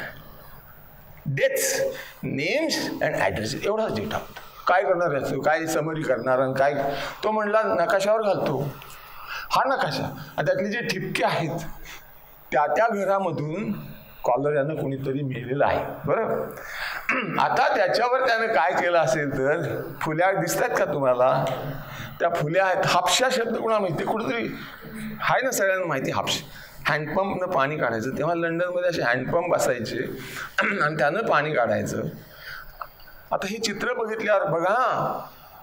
डेथ्स, नेम्स अँड ॲड्रेसेस, एवढाच डेटा होता. काय करणार याचं, काय समरी करणार आणि काय? तो म्हणला नकाशावर घालतो. हा नकाशा त्यातले जे ठिपके आहेत त्या घरामधून कॉलऱ्यानं कोणीतरी मेलेलं आहे. बरं, आता त्याच्यावर त्यानं काय केलं असेल तर, फुल्या दिसतात का तुम्हाला? त्या फुल्या आहेत. हापशा शब्द कोणाला माहिती? कुठेतरी आहे ना सगळ्यांना माहिती. हापशा हँडपंपनं पाणी काढायचं. तेव्हा लंडनमध्ये असे हँडपंप असायचे आणि त्यानं पाणी काढायचं. आता हे चित्र बघितल्यावर बघा,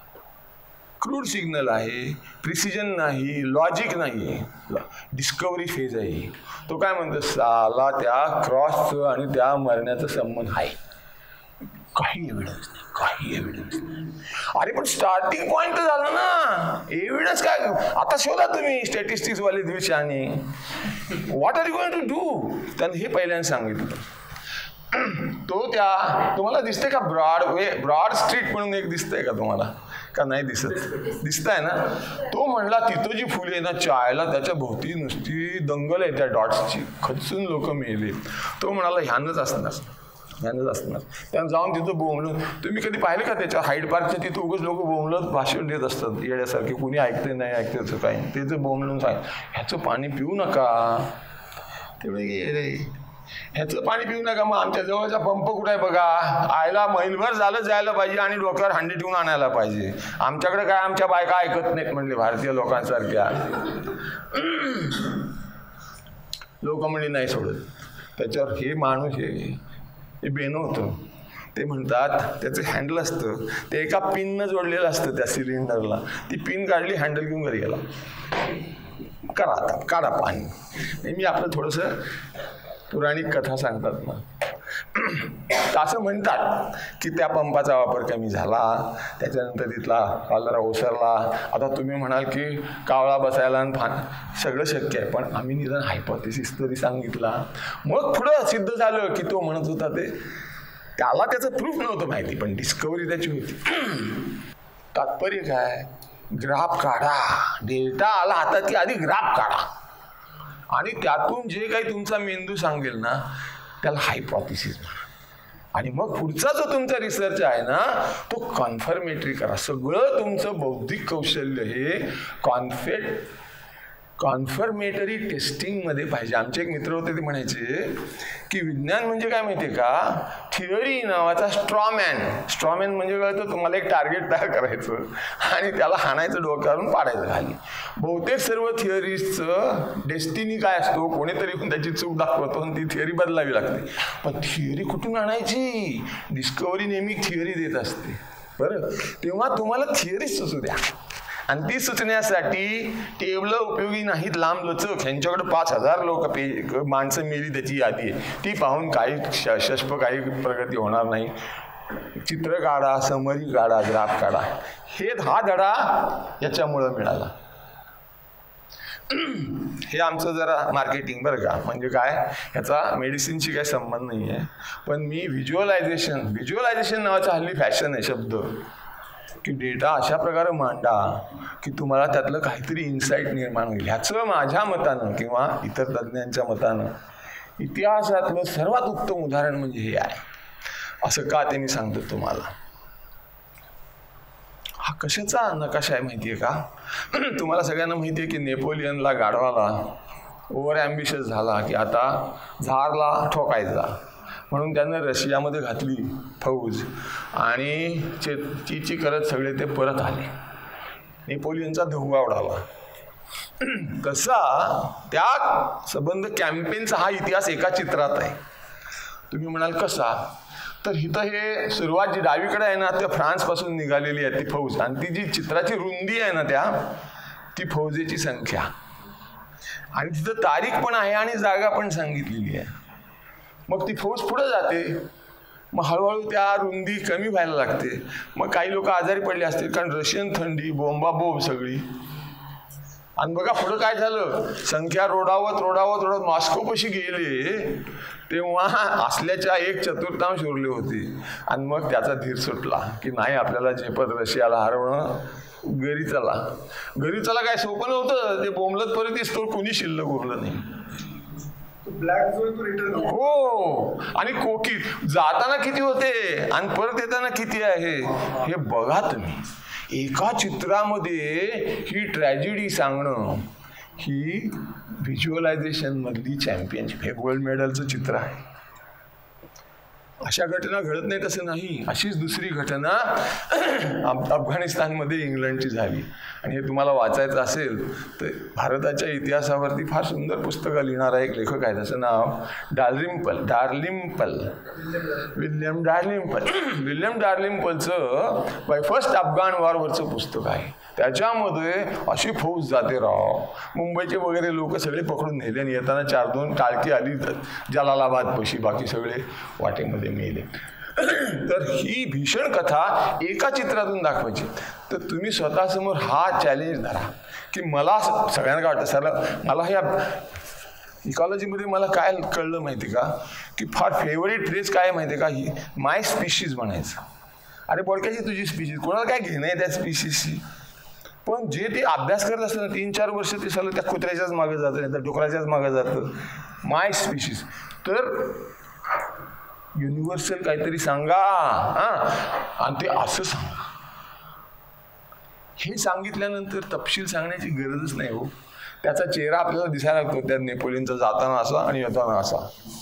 क्रूड सिग्नल आहे, प्रिसिजन नाही, लॉजिक नाही, डिस्कवरी फेज आहे. तो काय म्हणतो, साला त्या क्रॉसचं आणि त्या मरण्याचं संबंध आहे. काही एव्हिडन्स नाही, काही एव्हिडन्स नाही. अरे पण स्टार्टिंग पॉईंट तर झालं ना. एव्हिडन्स काय? आता शोधा तुम्ही स्टॅटिस्टिक्स वाले दिवसाने. What are you going to do? त्यानं हे पहिल्यांदा सांगितलं. तो त्या तुम्हाला दिसते का ब्रॉड स्ट्रीट म्हणून एक दिसतंय का तुम्हाला? का नाही दिसत? दिसतंय ना. तो म्हणला तिथं जी फुले आहे ना चायला, त्याच्या भोवती नुसती दंगल आहे त्या डॉट्सची, खचून लोक मेले. तो म्हणाला ह्यानंच असणार. त्यानं जाऊन तिथं बोंबलं. तुम्ही कधी पाहिलं का त्याच्या हाईड पार्कच्या तिथं उगाच लोक बोंबलत भाषण देत असतात येड्यासारखे. कुणी ऐकते नाही ऐकतेच काय, त्याचं बोंबलून सांग ह्याचं पाणी पिऊ नका. तेवढे रे ह्याचं पाणी पिऊ नका. मग आमच्या जवळचा पंप कुठे आहे बघा. आयला मैलभर झालं जायला पाहिजे आणि डोक्यावर हांडी ठेवून आणायला पाहिजे. आमच्याकडे काय आमच्या बायका ऐकत नाहीत म्हणले भारतीय लोकांसारख्या. लोक म्हणले नाही सोडत. त्याच्यावर हे माणूस हे बेनो होतं. ते म्हणतात त्याचं हँडल असतं, ते एका पिननं जोडलेलं असतं त्या सिलेंडरला. ती पिन काढली, हँडल घेऊन घरी गेला. करा आता, काढा पाणी. मी आपलं थोडंसं पुराणिक कथा सांगतात ना, असं म्हणतात की त्या पंपाचा वापर कमी झाला, त्याच्यानंतर तिथला कॉलरा ओसरला. आता तुम्ही म्हणाल की कावळा बसायला सगळं शक्य आहे, पण आम्ही निदान हायपोथेसिस तरी सांगितला. मग पुढं सिद्ध झालं की तो म्हणत होता ते, त्याला त्याचं प्रूफ नव्हतं माहिती, पण डिस्कवरी त्याची होती. तात्पर्य काय? ग्राफ काढा. डेटा आला हातात की आधी ग्राफ काढा आणि त्यातून जे काही तुमचा मेंदू सांगेल ना त्याला हायपोथेसिस म्हणा. आणि मग पुढचा जो तुमचा रिसर्च आहे ना तो कन्फर्मेटरी करा. सगळं तुमचं बौद्धिक कौशल्य हे कॉन्फर्मेटरी टेस्टिंगमध्ये पाहिजे. आमचे एक मित्र होते, ते म्हणायचे की विज्ञान म्हणजे काय माहिती आहे का? थिअरी नावाचा स्ट्रॉमॅन म्हणजे काय, तर तुम्हाला एक टार्गेट तयार करायचं आणि त्याला हाणायचं, डोक्यावरून पाडायचं खाली. बहुतेक सर्व थिअरीजचं डेस्टिनी काय असतो, कोणीतरी त्याची चूक दाखवतो आणि ती थिअरी बदलावी लागते. पण थिअरी कुठून आणायची? डिस्कवरी नेहमी थिअरी देत असते. बरं, तेव्हा तुम्हाला थिअरी सुचू द्या. आणि ती सुचण्यासाठी टेबलं उपयोगी नाहीत लांब लचक. ह्यांच्याकडे 5000 लोक माणसं मेली त्याची यादी आहे. ती पाहून काही काही प्रगती होणार नाही. चित्र काढा, समरी काढा, ग्राफ काढा. हा धडा याच्यामुळं मिळाला. हे आमचं जरा मार्केटिंग बरं का, म्हणजे काय, ह्याचा मेडिसिनशी काही संबंध नाही आहे. पण मी व्हिज्युअलायझेशन नावाचा हल्ली फॅशन आहे शब्द, की डेटा अशा प्रकारे मांडा की तुम्हाला त्यातलं काहीतरी इन्साईट निर्माण होईल. ह्याचं माझ्या मतानं किंवा इतर तज्ज्ञांच्या मतानं इतिहासातलं सर्वात उत्तम उदाहरण म्हणजे हे आहे. असं का ते मी सांगतो तुम्हाला. हा कशाचा नकाशा आहे माहिती आहे का? तुम्हाला सगळ्यांना माहिती आहे की नेपोलियनला गाढवाला ओव्हर ॲम्बिशियस झाला की आता झारला ठोकायचा, म्हणून त्यानं रशियामध्ये घातली फौज आणि चीची करत सगळे ते परत आले. नेपोलियनचा धुव्वा उडाला. तसा त्या संबंध कॅम्पेनचा हा इतिहास एका चित्रात आहे. तुम्ही म्हणाल कसा, तर इथं हे सुरुवात जी डावीकडे आहे ना, त्या फ्रान्सपासून निघालेली आहे ती फौज, आणि ती जी चित्राची रुंदी आहे ना ती फौजेची संख्या, आणि तिथं तारीख पण आहे आणि जागा पण सांगितलेली आहे. मग ती फौज पुढे जाते, मग हळूहळू त्या रुंदी कमी व्हायला लागते. मग काही लोक आजारी पडले असतील, कारण रशियन थंडी, बोंबाबोंब सगळी. आणि बघा पुढं काय झालं, संख्या रोडावत मॉस्कोपाशी गेले तेव्हा असल्याच्या 1/4 उरले होते. आणि मग त्याचा धीर सुटला की नाही, आपल्याला झेपत रशियाला हरवणं, घरी चला काय सोपं नव्हतं. ते बोंबलत परत दिसतो, कोणी शिल्लक उरलं नाही. ब्लॅक झोन तो रिटर्न हो, आणि कोकी जाताना किती होते आणि परत येताना किती आहे हे बघा तुम्ही. एका चित्रामध्ये ही ट्रॅजेडी सांगणं ही व्हिज्युअलायझेशन मधली चॅम्पियनशिप. हे गोल्ड मेडलचं चित्र आहे. अशा घटना घडत नाही तसं नाही. अशीच दुसरी घटना अफगाणिस्तानमध्ये इंग्लंडची झाली, आणि हे तुम्हाला वाचायचं असेल तर भारताच्या इतिहासावरती फार सुंदर पुस्तकं लिहिणारा एक लेखक आहे, त्याचं नाव विल्यम डार्लिंपलचं बाय फर्स्ट अफगाण वॉरवरचं पुस्तक आहे. त्याच्यामध्ये अशी फौज जाते राव, मुंबईचे वगैरे लोक सगळे पकडून नेले, आणि येताना 4-2 टाळकी आली जलालाबाद पशी, बाकी सगळे वाटेमध्ये मेले. तर ही भीषण कथा एका चित्रातून दाखवायची. तर तुम्ही स्वतःसमोर हा चॅलेंज धरा की मला सगळ्यांना काय वाटतं, सर मला ह्या इकॉलॉजीमध्ये मला काय कळलं माहिती का, की फार फेवरेट ट्रेस काय माहिती का, ही माय स्पीशीज म्हणायचं. अरे बोडक्याची तुझी स्पीशीज, कोणाला काय घेणं आहे त्या स्पीशीजशी. पण जे ते अभ्यास करत असतं ना 3-4 वर्ष, ते सगळं त्या कुत्र्याच्याच मागे जातं, नाही तर डुकराच्याच मागे जातं. माय स्पीशीज. तर युनिव्हर्सल काहीतरी सांगा, आणि ते असं सांगा. हे सांगितल्यानंतर तपशील सांगण्याची गरजच नाही हो. त्याचा चेहरा आपल्याला दिसायला लागतो, त्या नेपोलियनचा जाताना असा आणि येताना असा.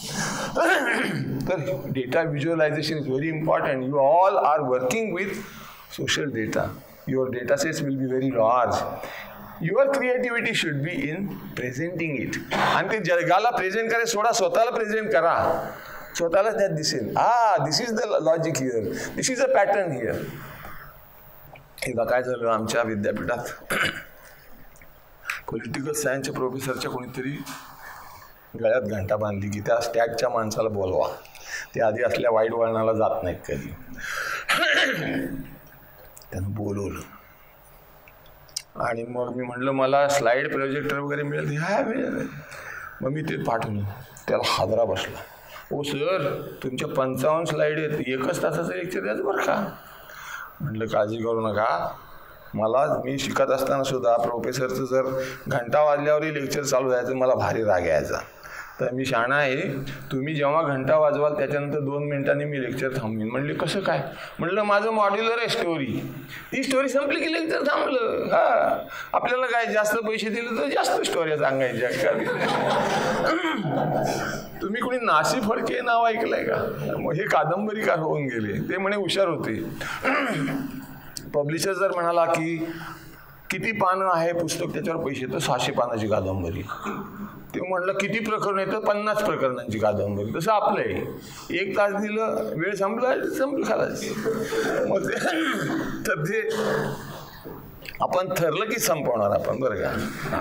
तर data visualisation is very important. You all are working with social data. Your data sets will be very large. Your creativity should be in presenting it. आणि ते जगाला प्रेझेंट करायला सोडा, स्वतःला प्रेझेंट करा. स्वतःला त्यात दिसेल, this is the logic here, this is a pattern here. एकदा काय झालं, आमच्या विद्यापीठात पॉलिटिकल सायन्सच्या प्रोफेसरच्या कोणीतरी गळ्यात घंटा बांधली की त्या स्टॅगच्या माणसाला बोलवा. ते आधी असल्या वाईट वळणाला जात नाहीत कधी. त्यानं बोलवलं, आणि मग मी म्हटलं मला स्लाईड प्रोजेक्टर वगैरे मिळेल. हा मिळेल. मग मी ते पाठवलं. त्याला हादरा बसला. ओ सर, तुमच्या 55 स्लाईड आहेत, 1 तासाचं लेक्चर द्यायचं बरं का. म्हटलं काळजी करू नका. मी शिकत असताना सुद्धा प्रोफेसरचं जर घंटा वाजल्यावरही लेक्चर चालू जायचं, मला भारी राग यायचा. तर मी शहाणा आहे, तुम्ही जेव्हा घंटा वाजवाल त्याच्यानंतर 2 मिनिटांनी मी लेक्चर थांबवीन. म्हणले कसं काय. म्हटलं माझं मॉड्युलर आहे स्टोरी, ती स्टोरी संपली की लेक्चर थांबलं. आपल्याला काय जास्त पैसे दिले तर जास्त स्टोऱ्या सांगायच्या का. तुम्ही कोणी नासी फडके नाव ऐकलंय का. मग हे कादंबरीकार होऊन गेले. ते म्हणे हुशार होते. पब्लिशर जर म्हणाला की किती पानं आहे पुस्तक, त्याच्यावर पैसे, तर 600 पानाची कादंबरी. ते म्हटलं किती प्रकरण आहे, तर 50 प्रकरणांची कादंबरी. तसं आपलं आहे, 1 तास दिलं, वेळ संपलं खालाच. मग तर ते आपण ठरलं की संपवणार आपण, बरं का.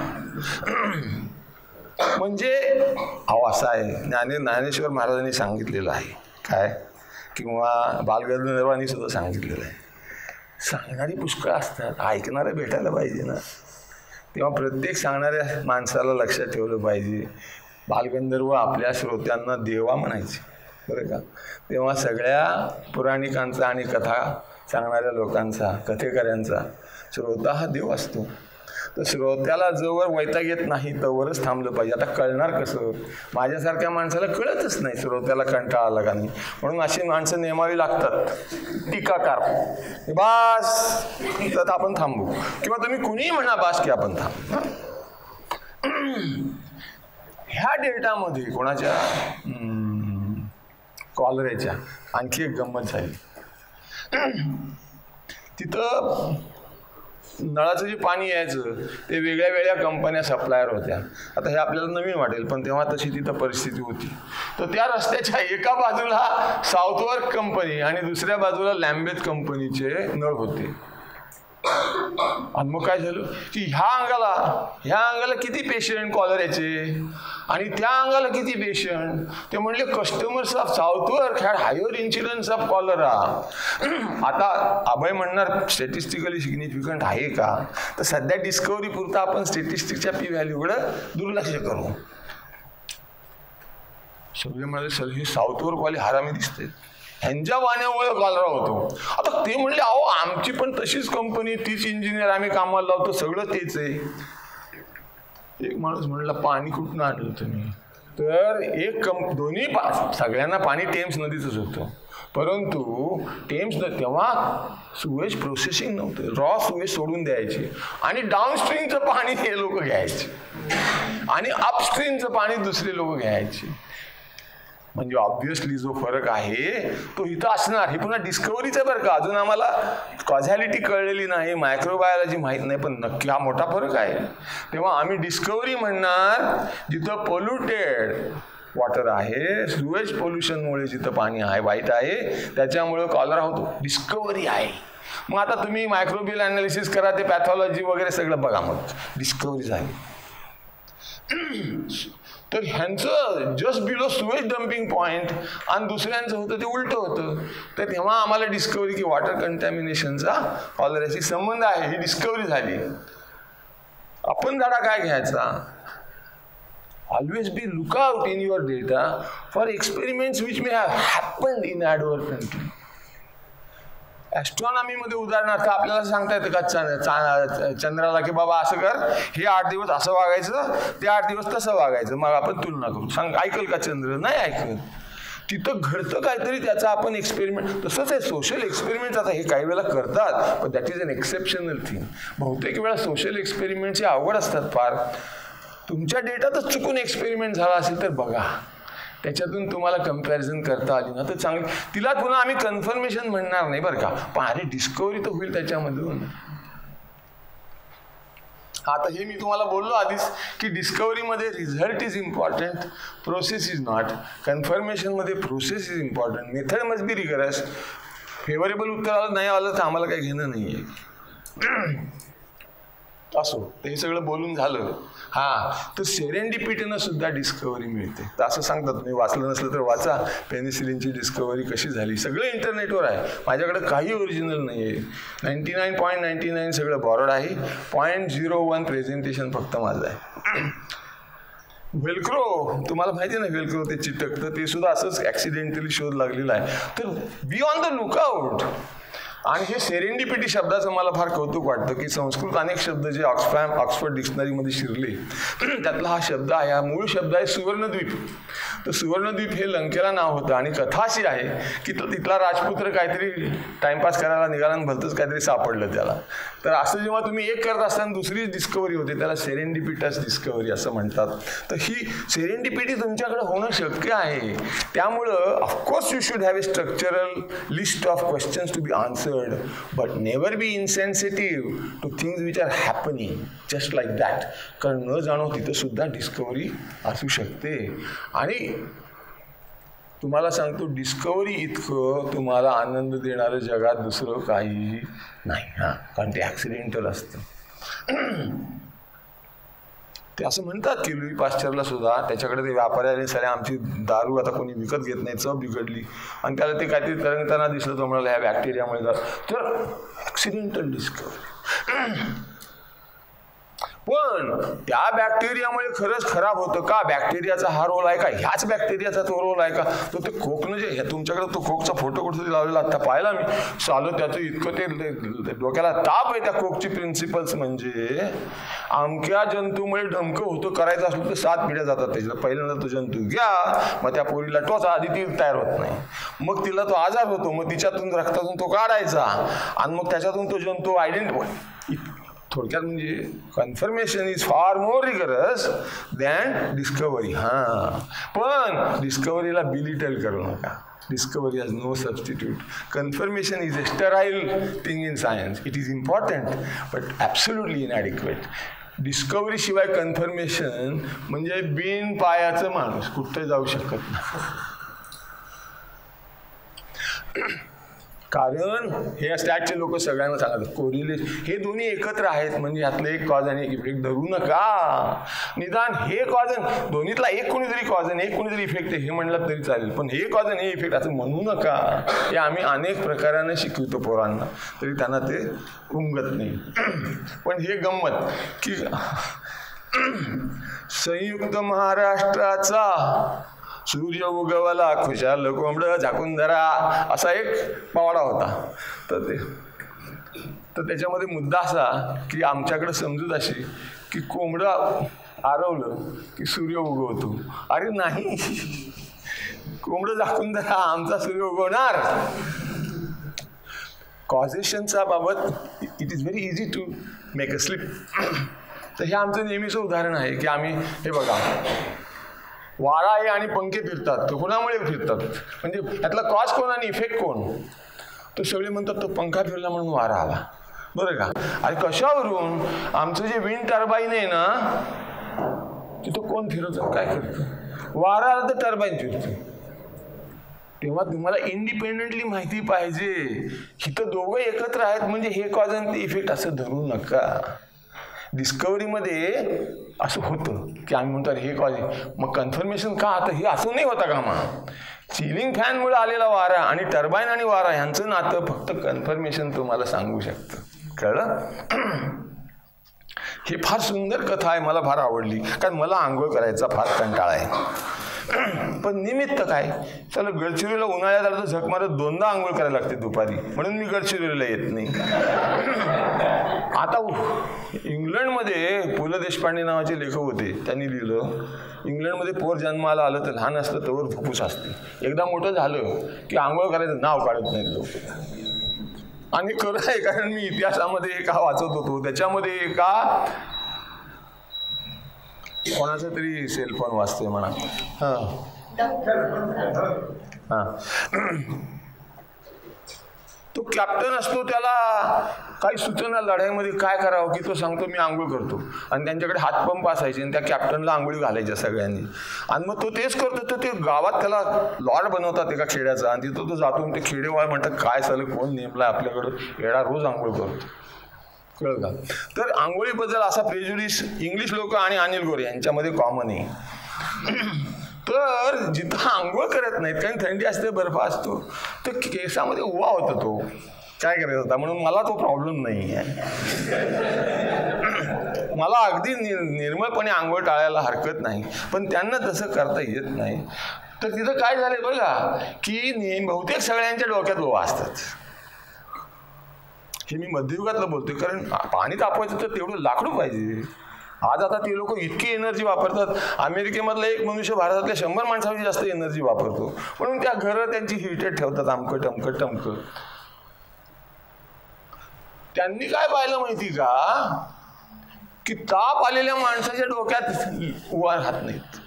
म्हणजे असं आहे, ज्ञानेश्वर महाराजांनी सांगितलेलं आहे काय, किंवा बालगंधर्वांनी सुद्धा सांगितलेलं आहे, सांगणारी पुष्कळ असतात, ऐकणारे भेटायला पाहिजे ना. तेव्हा प्रत्येक सांगणाऱ्या माणसाला लक्षात ठेवलं पाहिजे, बालगंधर्व आपल्या श्रोत्यांना देवा म्हणायचे, बरं का. तेव्हा सगळ्या पुराणिकांचा आणि कथा सांगणाऱ्या लोकांचा, कथेकऱ्यांचा श्रोता हा देव असतो. तर श्रोत्याला जोवर वैताग येत नाही तोवरच थांबलं पाहिजे. आता कळणार कसं? माझ्यासारख्या माणसाला कळतच नाही श्रोत्याला कंटाळा आला का नाही, म्हणून अशी माणसं नेमावी लागतात, टीकाकार. बास तर आपण थांबू, किंवा तुम्ही कुणीही म्हणा बास की आपण थांबू. ह्या डेल्टामध्ये कोणाच्या कॉलरेच्या आणखी एक गंमत झाली. तिथं नळाचं जे पाणी यायचं ते वेगळ्या वेगळ्या कंपन्या सप्लायर होत्या. आता हे आपल्याला नवीन वाटेल, पण तेव्हा तशी तिथं परिस्थिती होती. तर त्या रस्त्याच्या एका बाजूला साऊथवर्क कंपनी आणि दुसऱ्या बाजूला लॅम्बेथ कंपनीचे नळ होते. आणि मग काय झालं की ह्या अंगाला किती पेशंट कॉलराचे आणि त्या अंगाला किती पेशंट. ते म्हणले customers of Southwark had higher incidence of cholera. आता अभय म्हणणार स्टॅटिस्टिकली सिग्निफिकंट आहे का? तर सध्या डिस्कवरी पुरता आपण स्टॅटिस्टिकच्या पी व्हॅल्यूकडे दुर्लक्ष करू. सगळे म्हणाले सर हे साऊथवर्कवाले हरामी दिसते, ह्यांच्या वाण्यामुळे कॉलरा होतो. आता ते म्हणले अहो आमची पण तशीच कंपनी, तीच इंजिनियर आम्ही कामाला लावतो, सगळं तेच आहे. एक माणूस म्हणला पाणी कुठून आणलं तुम्ही? तर दोन्ही सगळ्यांना पाणी टेम्स नदीचंच होतं, परंतु टेम्स तेव्हा सुवेज प्रोसेसिंग नव्हतं, रॉ सुवेज सोडून द्यायचे आणि डाऊनस्ट्रीमचं पाणी हे लोक घ्यायचे आणि अपस्ट्रीमचं पाणी दुसरे लोक घ्यायचे. म्हणजे ऑब्व्हियसली जो फरक आहे तो इथं असणार. हे पुन्हा डिस्कवरीचं बरं का, अजून आम्हाला कॉझॅलिटी कळलेली नाही, मायक्रोबायोलॉजी माहीत नाही, पण नक्की हा मोठा फरक आहे. तेव्हा आम्ही डिस्कवरी म्हणणार जिथं पोल्युटेड वॉटर आहे, सुवेज पोल्युशनमुळे जिथं पाणी आहे वाईट आहे त्याच्यामुळे कॉलरा होतो, डिस्कवरी आहे. मग आता तुम्ही मायक्रोबियल ॲनालिसिस करा, ते पॅथॉलॉजी वगैरे सगळं बघा, मग डिस्कवरी झाली. तर ह्यांचं just below sewage dumping point आणि दुसऱ्यांचं होतं ते उलटं होतं. तर तेव्हा आम्हाला डिस्कवरी की वॉटर कंटॅमिनेशनचा कॉलराशी संबंध आहे ही डिस्कवरी झाली. आपण धडा काय घ्यायचा? Always be look out in your data for experiments which may have happened in inadvertently. ॲस्ट्रॉनॉमीमध्ये उदाहरणार्थ आपल्याला सांगता येतं का चंद्राला की बाबा असं कर, हे 8 दिवस असं वागायचं, ते 8 दिवस तसं वागायचं, मग आपण तुलना करू. ऐकल का चंद्र? नाही ऐकत. तिथं घडतं काहीतरी, त्याचा आपण एक्सपेरिमेंट. तसंच आहे सोशल एक्सपेरिमेंट. आता हे काही वेळेला करतात, पण that is an exceptional thing. बहुतेक वेळा सोशल एक्सपेरिमेंटचे आवड असतात फार. तुमच्या डेटातच चुकून एक्सपेरिमेंट झाला असेल तर बघा, त्याच्यातून तुम्हाला कम्पॅरिझन करता आली ना तर चांगली. तिला पुन्हा आम्ही कन्फर्मेशन म्हणणार नाही बरं का, पण अरे डिस्कवरी तर होईल त्याच्यामधून. आता हे मी तुम्हाला बोललो आधीच की डिस्कवरीमध्ये result is important, process is not. कन्फर्मेशनमध्ये process is important, method must be rigorous. Favourable उत्तर आलं नाही आलं तर आम्हाला काही घेणं नाही आहे. असो, तर हे सगळं बोलून झालं. तर सेरेंडिपिटीनं सुद्धा डिस्कवरी मिळते. तर असं सांगतात, तुम्ही वाचलं नसलं तर वाचा, पेनिसिलिनची डिस्कवरी कशी झाली. सगळं इंटरनेटवर आहे, माझ्याकडे काही ओरिजिनल नाही आहे. 99.99 सगळं बॉरोड आहे. 0.01 प्रेझेंटेशन फक्त माझं आहे. वेल्क्रो, तुम्हाला माहिती आहे ना वेल्क्रो ते चिटकतं, ते सुद्धा असंच ॲक्सिडेंटली शोध लागलेला आहे. तर बी ऑन द लुकआउट. आणि हे सेरेंडिपिटी शब्दाचं मला फार कौतुक वाटतं की संस्कृत अनेक शब्द जे ऑक्सफर्ड डिक्शनरीमध्ये शिरले त्यातला हा शब्द आहे. हा मूळ शब्द आहे सुवर्णद्वीप. तर सुवर्णद्वीप हे लंकेला नाव होतं आणि कथा अशी आहे की तिथला राजपुत्र काहीतरी टाइमपास करायला निघाला आणि भलतंच काहीतरी सापडलं त्याला. तर असं जेव्हा तुम्ही एक करत असताना दुसरी डिस्कवरी होते, त्याला सेरेंडिपिटस डिस्कवरी असं म्हणतात. तर ही सेरेंडिपिटी तुमच्याकडे होणं शक्य आहे. त्यामुळं of course you should have a structural list of questions to be answered, but never be insensitive to things which are happening just like that. कारण न जाणो तिथं सुद्धा डिस्कवरी असू शकते. आणि तुम्हाला सांगतो डिस्कवरी इतकं तुम्हाला आनंद देणारं जगात दुसरं काही नाही. कारण ते ॲक्सिडेंटल असतं. ते असं म्हणतात की लुई पाश्चरला सुद्धा त्याच्याकडे ते व्यापाऱ्याने सारे आमची दारू आता कोणी विकत घेत नाही, चव बिघडली आणि त्याला ते काहीतरी तरंगताना दिसलं, तो म्हणाला ह्या बॅक्टेरियामुळे तर ॲक्सिडेंटल डिस्कवरी. पण त्या बॅक्टेरियामुळे खरंच खराब होतं का? बॅक्टेरियाचा हा रोल आहे का? ह्याच बॅक्टेरियाचा तो रोल आहे का? तो ते खोकणं जे तुमच्याकडे तो खोकचा फोटो कुठेतरी लावलेला आता पाहिला मी, चालू त्याचं इतकं ते डोक्याला ताप आहे त्या खोकची प्रिन्सिपल्स. म्हणजे अमक्या जंतूमुळे ढमकं होतं, करायचं असलं तर 7 पिढ्या जातात त्याच्यात. पहिल्यांदा तो जंतू घ्या, मग त्या पोरीला टोचा, आधी ती तयार होत नाही, मग तिला तो आजार होतो, मग तिच्यातून रक्तातून तो काढायचा आणि मग त्याच्यातून तो जंतू आयडेंटिफाय. थोडक्यात म्हणजे confirmation is far more rigorous than discovery. पण डिस्कवरीला बिलिटल करू नका. Discovery has no substitute. Confirmation is a sterile thing in science. It is important, but absolutely inadequate. Discovery शिवाय कन्फर्मेशन म्हणजे बिन पायाचं माणूस कुठे जाऊ शकत नाही. कारण हे स्टॅटचे लोक सगळ्यांना सांगतात कोरिलेशन, हे दोन्ही एकत्र आहेत म्हणजे यातलं एक कॉज आणि एक इफेक्ट धरू नका. निदान हे कॉज दोन्हीतला एक कोणीतरी कॉज आणि एक कोणीतरी इफेक्ट हे म्हणलं तरी चालेल, पण हे कॉज आणि हे इफेक्ट असं म्हणू नका. हे आम्ही अनेक प्रकाराने शिकवतो पोरांना, तरी त्यांना ते उमगत नाही. पण हे गंमत की संयुक्त महाराष्ट्राचा सूर्य उगवला खुशाल कोंबडं झाकून धरा असा एक पवाडा होता. तर त्याच्यामध्ये मुद्दा असा की आमच्याकडे समजूत अशी की कोंबडं आरवलं की सूर्य उगवतो. अरे नाही, कोंबडं झाकून धरा, आमचा सूर्य उगवणार. कॉझेशनचा बाबत it is very easy to make a slip. तर हे आमचं नेहमीचं उदाहरण आहे की आम्ही हे बघा, वारा आहे आणि पंखे फिरतात, तो कोणामुळे फिरतात म्हणजे त्यातला कॉज कोण आणि इफेक्ट कोण? तो सगळे म्हणतात तो पंखा फिरला म्हणून वारा आला, बरं का? आणि कशावरून? आमचं जे विंड टर्बाईन आहे ना, तिथं कोण फिरवतं, काय करतं? वारा आला तर टर्बाईन फिरतं. तेव्हा तुम्हाला इंडिपेंडेंटली माहिती पाहिजे. इथं दोघं एकत्र आहेत म्हणजे हे कॉज आणि ते इफेक्ट असं धरू नका. डिस्कवरीमध्ये असं होतं की आम्ही म्हणतो हे कॉज आहे, मग कन्फर्मेशन का? आता हे असं नाही होता का? मग सिलिंग फॅनमुळे आलेला वारा आणि टर्बाईन आणि वारा ह्यांचं नातं फक्त कन्फर्मेशन तुम्हाला सांगू शकतं. कळलं? ही फार सुंदर कथा आहे, मला फार आवडली, कारण मला आंघोळ करायचा फार कंटाळा आहे. पण निमित्त काय, चला गडचिरोलीला उन्हाळ्यात आलं तर झक मारत 2दा आंघोळ करायला लागते दुपारी, म्हणून मी गडचिरोलीला येत नाही. आता इंग्लंडमध्ये पु ल देशपांडे नावाचे लेखक होते, त्यांनी लिहिलं इंग्लंडमध्ये पोर जन्माला आलं तर लहान असतं तोवर फुफ्फुस असते, एकदा मोठं झालं की आंघोळ करायचं नाव काढत नाही लोक. आणि खरं आहे, कारण मी इतिहासामध्ये एका वाचत होतो, त्याच्यामध्ये एका कोणाचा तरी सेलफोन वाचतोय म्हणा, तो कॅप्टन असतो, त्याला काही सूचना लढाईमध्ये काय करावं की तो सांगतो मी आंघोळ करतो. आणि त्यांच्याकडे हातपंप असायचे आणि त्या कॅप्टनला आंघोळी घालायच्या सगळ्यांनी. आणि मग तो तेच करतो, तर ते गावात त्याला लॉर्ड बनवतात एका खेड्याचा, आणि तिथं तो जातो. ते खेडेवाळ म्हणतात काय चालू, कोण नेमलाय आपल्याकडं, येडा रोज आंघोळ करतो. कळलं का? तर आंघोळीबद्दल असा प्रेजुडिस इंग्लिश लोक आणि अनिल गोरे यांच्यामध्ये कॉमन आहे. तर जिथं आंघोळ करत नाहीत, कारण थंडी असते, बर्फ असतो, तर केसामध्ये उवा होता, तो काय करायचा होता. म्हणून मला तो प्रॉब्लेम नाही आहे, मला अगदी निर्मळपणे आंघोळ टाळायला हरकत नाही. पण त्यांना तसं करता येत नाही. तर तिथं काय झालंय बघा की बहुतेक सगळ्यांच्या डोक्यात ओवा असतात. हे मी मध्ययुगातलं बोलतोय, कारण पाणी तापवायचं तर तेवढं लाकडं पाहिजे. आज आता ते लोक इतकी एनर्जी वापरतात. अमेरिकेमधला एक मनुष्य भारतातल्या 100 माणसांची जास्त एनर्जी वापरतो, म्हणून त्या घरं त्यांची हिटेड ठेवतात, अमकं टमकं टमकं. त्यांनी काय पाहिलं माहिती का, की ताप आलेल्या माणसाच्या डोक्यात उवा राहत नाहीत.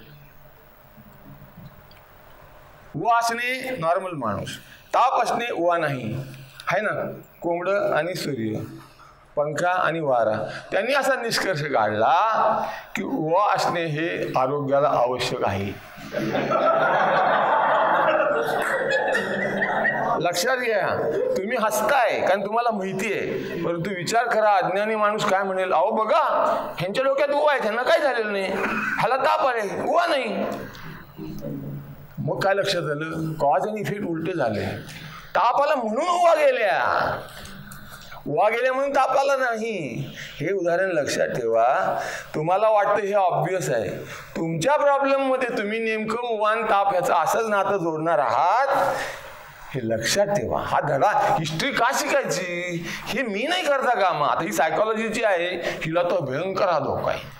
उवा असणे नॉर्मल माणूस, ताप असणे उवा नाही, आहे ना. कोंबडं आणि सूर्य, पंखा आणि वारा, त्यांनी असा निष्कर्ष काढला की उवा असणे हे आरोग्याला आवश्यक आहे. लक्षात घ्या, तुम्ही हसताय कारण तुम्हाला माहिती आहे, परंतु विचार करा अज्ञानी माणूस काय म्हणेल, अहो बघा ह्यांच्या डोक्यात उवा आहे, त्यांना काय झालेलं नाही, ह्याला ताप आले, उवा नाही. मग काय लक्षात आलं, कॉज आणि इफेक्ट उलटे झाले. ताप आला म्हणून उवा गेल्या, उवा गेल्या म्हणून ताप आला नाही. हे उदाहरण लक्षात ठेवा. तुम्हाला वाटतं हे ऑब्वियस आहे. तुमच्या प्रॉब्लेममध्ये तुम्ही नेमकं उवा आणि ताप ह्याचं असंच नातं जोडणार आहात हे लक्षात ठेवा. हा धडा हिस्ट्री का शिकायची हे मी नाही करता कामा. आता ही सायकोलॉजीची आहे, हिला तो भयंकर हा धोका आहे.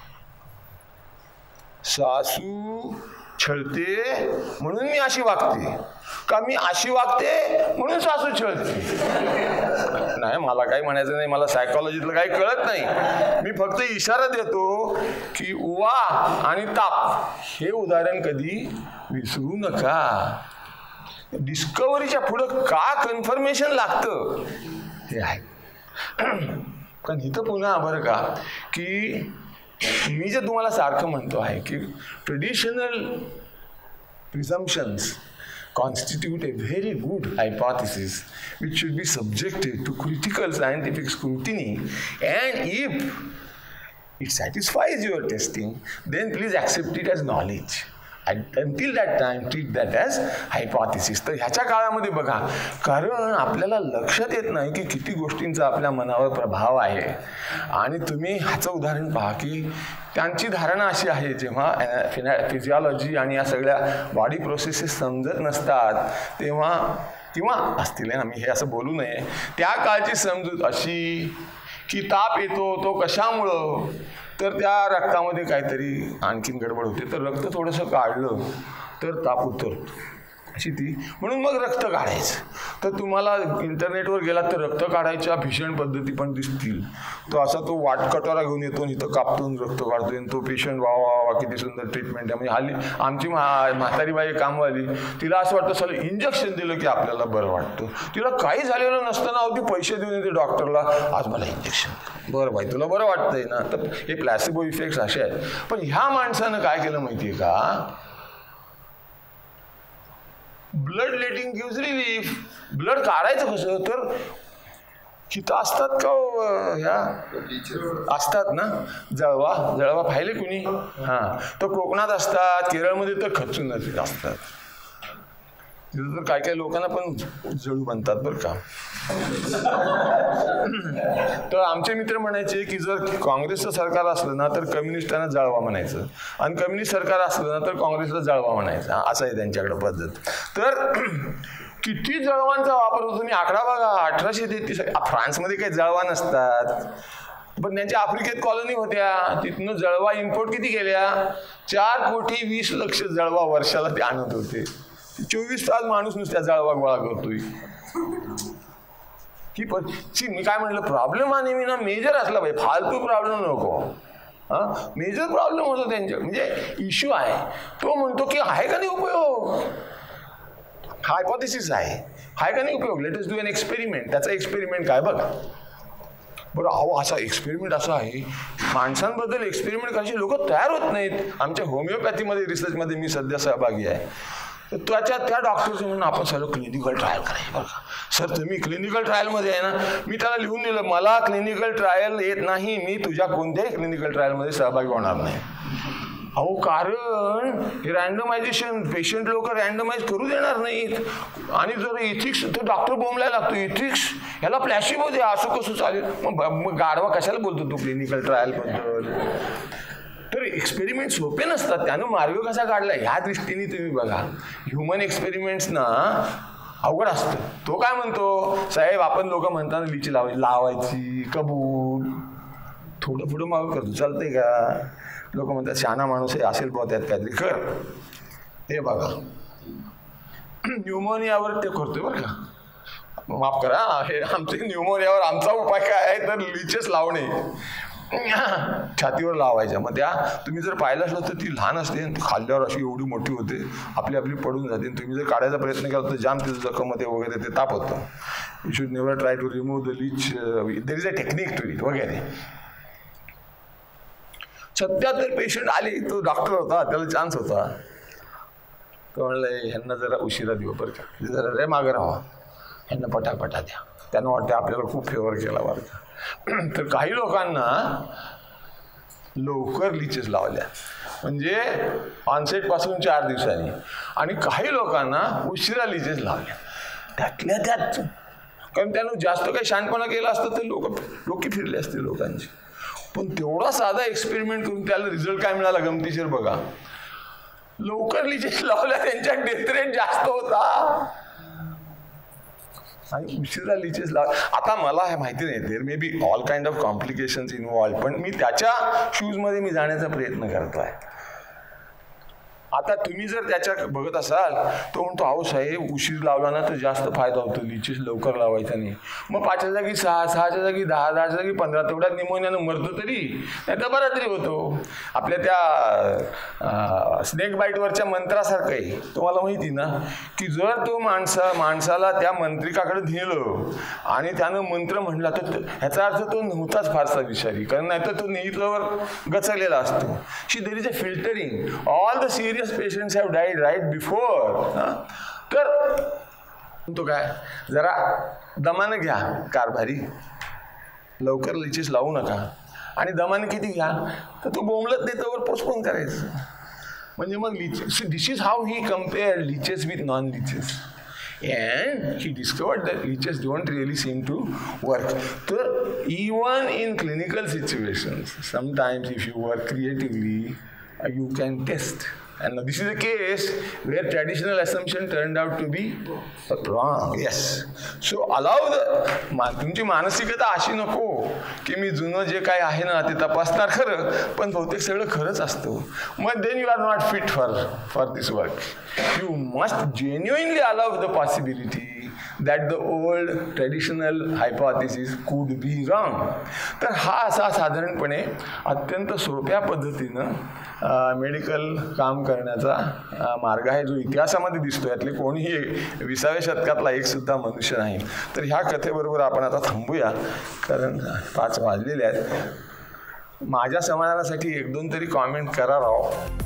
सासू छळते म्हणून मी अशी वागते का मी अशी वागते म्हणून सासू छळते? नाही, मला काही म्हणायचं नाही. मला सायकोलॉजीतलं काही कळत नाही. मी फक्त इशारा देतो की उवा आणि ताप हे उदाहरण कधी विसरू नका. डिस्कव्हरीच्या पुढं का कन्फर्मेशन लागतं हे आहे. पण इथं पुन्हा बरं का की मी जे तुम्हाला सारखं म्हणतो आहे की traditional presumptions constitute a very good hypothesis which should be subjected to critical scientific scrutiny, and if it satisfies your testing, then please accept it as knowledge. Until that time, treat that as hypothesis. तर ह्याच्या काळामध्ये बघा, कारण आपल्याला लक्षात येत नाही की किती गोष्टींचा आपल्या मनावर प्रभाव आहे. आणि तुम्ही ह्याचं उदाहरण पहा की त्यांची धारणा अशी आहे, जेव्हा फिजिओलॉजी आणि या सगळ्या बॉडी प्रोसेसेस समजत नसतात तेव्हा, किंवा असतील ना, मी हे असं बोलू नये, त्या काळची समजूत अशी की ताप येतो तो कशामुळं, तर त्या रक्तामध्ये काहीतरी आणखीन गडबड होते, तर रक्त थोडंसं काढलं तर ताप उतरतो अशी ती. म्हणून मग रक्त काढायचं. तर तुम्हाला इंटरनेटवर गेला तर रक्त काढायच्या भीषण पद्धती पण दिसतील. तो असा तो वाटकटोरा घेऊन येतो, इथं कापतून रक्त काढतोय, तो पेशंट वा वा वा किती सुंदर ट्रीटमेंट आहे. म्हणजे हल्ली आमची म्हातारी बाई कामवाली, तिला असं वाटतं सगळं इंजेक्शन दिलं की आपल्याला बरं वाटतं. तिला काही झालेलं नसताना अगदी पैसे देऊन येते डॉक्टरला, आज मला इंजेक्शन, बरं बाई तुला बरं वाटतंय ना. तर हे प्लॅसिबो इफेक्ट्स असे आहेत. पण ह्या माणसानं काय केलं माहिती आहे का, blood letting gives relief. Blood काढायचं कसं, तर हिथं असतात का ह्या असतात ना जळवा पाहिले कुणी, हां, तर कोकणात असतात, केरळमध्ये तर खचून असतात. तिथं तर काय काय लोकांना पण जळू बनतात बरं का. तर आमचे मित्र म्हणायचे की जर काँग्रेसचं सरकार असलं ना तर कम्युनिस्टांना जाळवा म्हणायचं, आणि कम्युनिस्ट सरकार असलं ना तर काँग्रेसला जाळवा म्हणायचं. असं आहे त्यांच्याकडे पद्धत. तर किती जळवांचा वापर होतो. तुम्ही आकडा बघा, 1833. फ्रान्समध्ये काही जळवा नसतात, पण त्यांच्या आफ्रिकेत कॉलनी होत्या, तिथनं जळवा इम्पोर्ट किती केल्या, 4,20,00,000 जळवा वर्षाला ते आणत होते. 24 तास माणूस नुसत्या जळवा गोळा करतोय. की पण मी काय म्हटलं, प्रॉब्लेम हा नेहमी ना मेजर असला पाहिजे, फालतू प्रॉब्लेम नको. हां, मेजर प्रॉब्लेम होतो त्यांच्या, म्हणजे इश्यू आहे. तो म्हणतो की आहे का नाही उपयोग, हायपोथेसिस आहे का नाही उपयोग, let us do an experiment. त्याचा एक्सपेरिमेंट काय बघा बरं. अहो असा एक्सपेरिमेंट असा आहे, माणसांबद्दल एक्सपेरिमेंट करायचे लोक तयार होत नाहीत. आमच्या होमिओपॅथीमध्ये रिसर्चमध्ये मी सध्या सहभागी आहे. तर त्या डॉक्टरचं म्हणून आपण सर्व क्लिनिकल ट्रायल करायचं बरं का. सर तुम्ही क्लिनिकल ट्रायलमध्ये आहे ना, मी त्याला लिहून दिलं मला क्लिनिकल ट्रायल येत नाही, मी तुझ्या कोणत्याही क्लिनिकल ट्रायलमध्ये सहभागी होणार नाही. अहो कारण हे रँडमायझेशन, पेशंट लोक रँडमाइज करू देणार नाहीत. आणि जर इथिक्स, तो डॉक्टर बोंबलायला लागतो, इथिक्स ह्याला प्लॅसिबो द्या, असं कसं चालेल. मग गाढवा कशाला बोलतो तू क्लिनिकल ट्रायलबद्दल. तर एक्सपेरिमेंट सोपे नसतात, त्यानं मार्ग कसा काढला ह्या दृष्टीने तुम्ही बघा. ह्युमन एक्सपेरिमेंट्स ना अवघड असतं. तो काय म्हणतो, साहेब आपण लोक म्हणताना लिची लावायची कबूल, थोडं पुढं मागं करतो, चालतंय का. लोक म्हणतात शहाणा माणूस आहे, असेल बुवा त्यात काहीतरी कर. हे बघा न्यूमोनियावर ते करतोय बरं का, माफ करा, हे आमचे न्यूमोनियावर आमचा उपाय काय आहे तर लिचेस लावणे, छातीवर लावायच्या. मग त्या तुम्ही जर पाहिलं असलं तर ती लहान असते, खाल्ल्यावर अशी एवढी मोठी होते, आपली पडून जाते. तुम्ही जर काढायचा प्रयत्न केला तर जाम तिचं जखममध्ये वगैरे ते ताप होतं. You should never try to remove the leech, there is a technique to it वगैरे. 77 पेशंट आले, तो डॉक्टर होता, त्याला चान्स होता. तो म्हणलं ह्यांना जरा उशिरा देऊ बरं का, जरा रे मागं राहा, ह्यांना पटापटा द्या. त्यांना वाटतं आपल्याला खूप फेवर केला बरं का. तर काही लोकांना लवकर लिचेस लावल्या, म्हणजे ऑनसेटपासून 4 दिवसांनी, आणि काही लोकांना उशिरा लिचेस लावल्या. त्यातल्या त्यात कारण त्यानं जास्त काही शहाणपणा केला असतं तर डोकी फिरले असते लोकांची. पण तेवढा साधा एक्सपेरिमेंट करून त्याला रिझल्ट काय मिळाला गमतीशीर बघा. लवकर लिचेस लावल्या त्यांच्या डेथ रेट जास्त होता आणि उशिरा लिचेस लाव. आता मला हे माहिती नाही, there may be all kind of complications involve, पण मी त्याच्या शूजमध्ये मी जाण्याचा प्रयत्न करतोय. आता तुम्ही जर त्याच्या बघत असाल तो म्हणतो अहो साहेब उशीर लावला ना तर जास्त फायदा होतो, लिचेस लवकर लावायचा नाही. मग 5च्या जागी 6, 6च्या जागी 10, 10च्या जागी 15 तेवढ्यात निमोनियानं मरतो तरी, नाही तर बरा तरी होतो. आपल्या त्या स्नेक बाईटवरच्या मंत्रासारखं आहे. तुम्हाला माहिती ना की जर तो माणसाला त्या मंत्रिकाकडे नेलं आणि त्यानं मंत्र म्हणला तर ह्याचा अर्थ तो नव्हताच फारसा विषारी, कारण नाही तर तो नेहितल्यावर गचलेला असतो. She there is a filtering. All the serious patients have died right before. तर तो काय जरा दमानं घ्या कारभारी, लवकर लिचेस लावू नका. आणि दमानं किती घ्या तर तो बोंबलत नाही तर पोस्टपोन करायचं. म्हणजे मग leeches, this is how he compare leeches with non leeches. And he discovered that leeches don't really seem to work. So even in clinical situations, sometimes if you work creatively, you can test. And this is a case where traditional assumption turned out to be wrong. Yes. So allow तुमची मानसिकता अशी नको की मी जुनं जे काय आहे ना ते तपासणार खरं, पण बहुतेक सगळं खरंच असतं. मग then you are not fit for this work. You must genuinely allow the possibility that the old traditional hypothesis could be wrong. तर हा असा साधारणपणे अत्यंत सोप्या पद्धतीनं मेडिकल काम करण्याचा मार्ग आहे जो इतिहासामध्ये दिसतो. यातले कोणीही 20व्या शतकातला एक सुद्धा मनुष्य नाही. तर ह्या कथेबरोबर आपण आता थांबूया, कारण 5 वाजलेले आहेत. माझ्या समाधानासाठी 1-2 तरी कॉमेंट करा राव.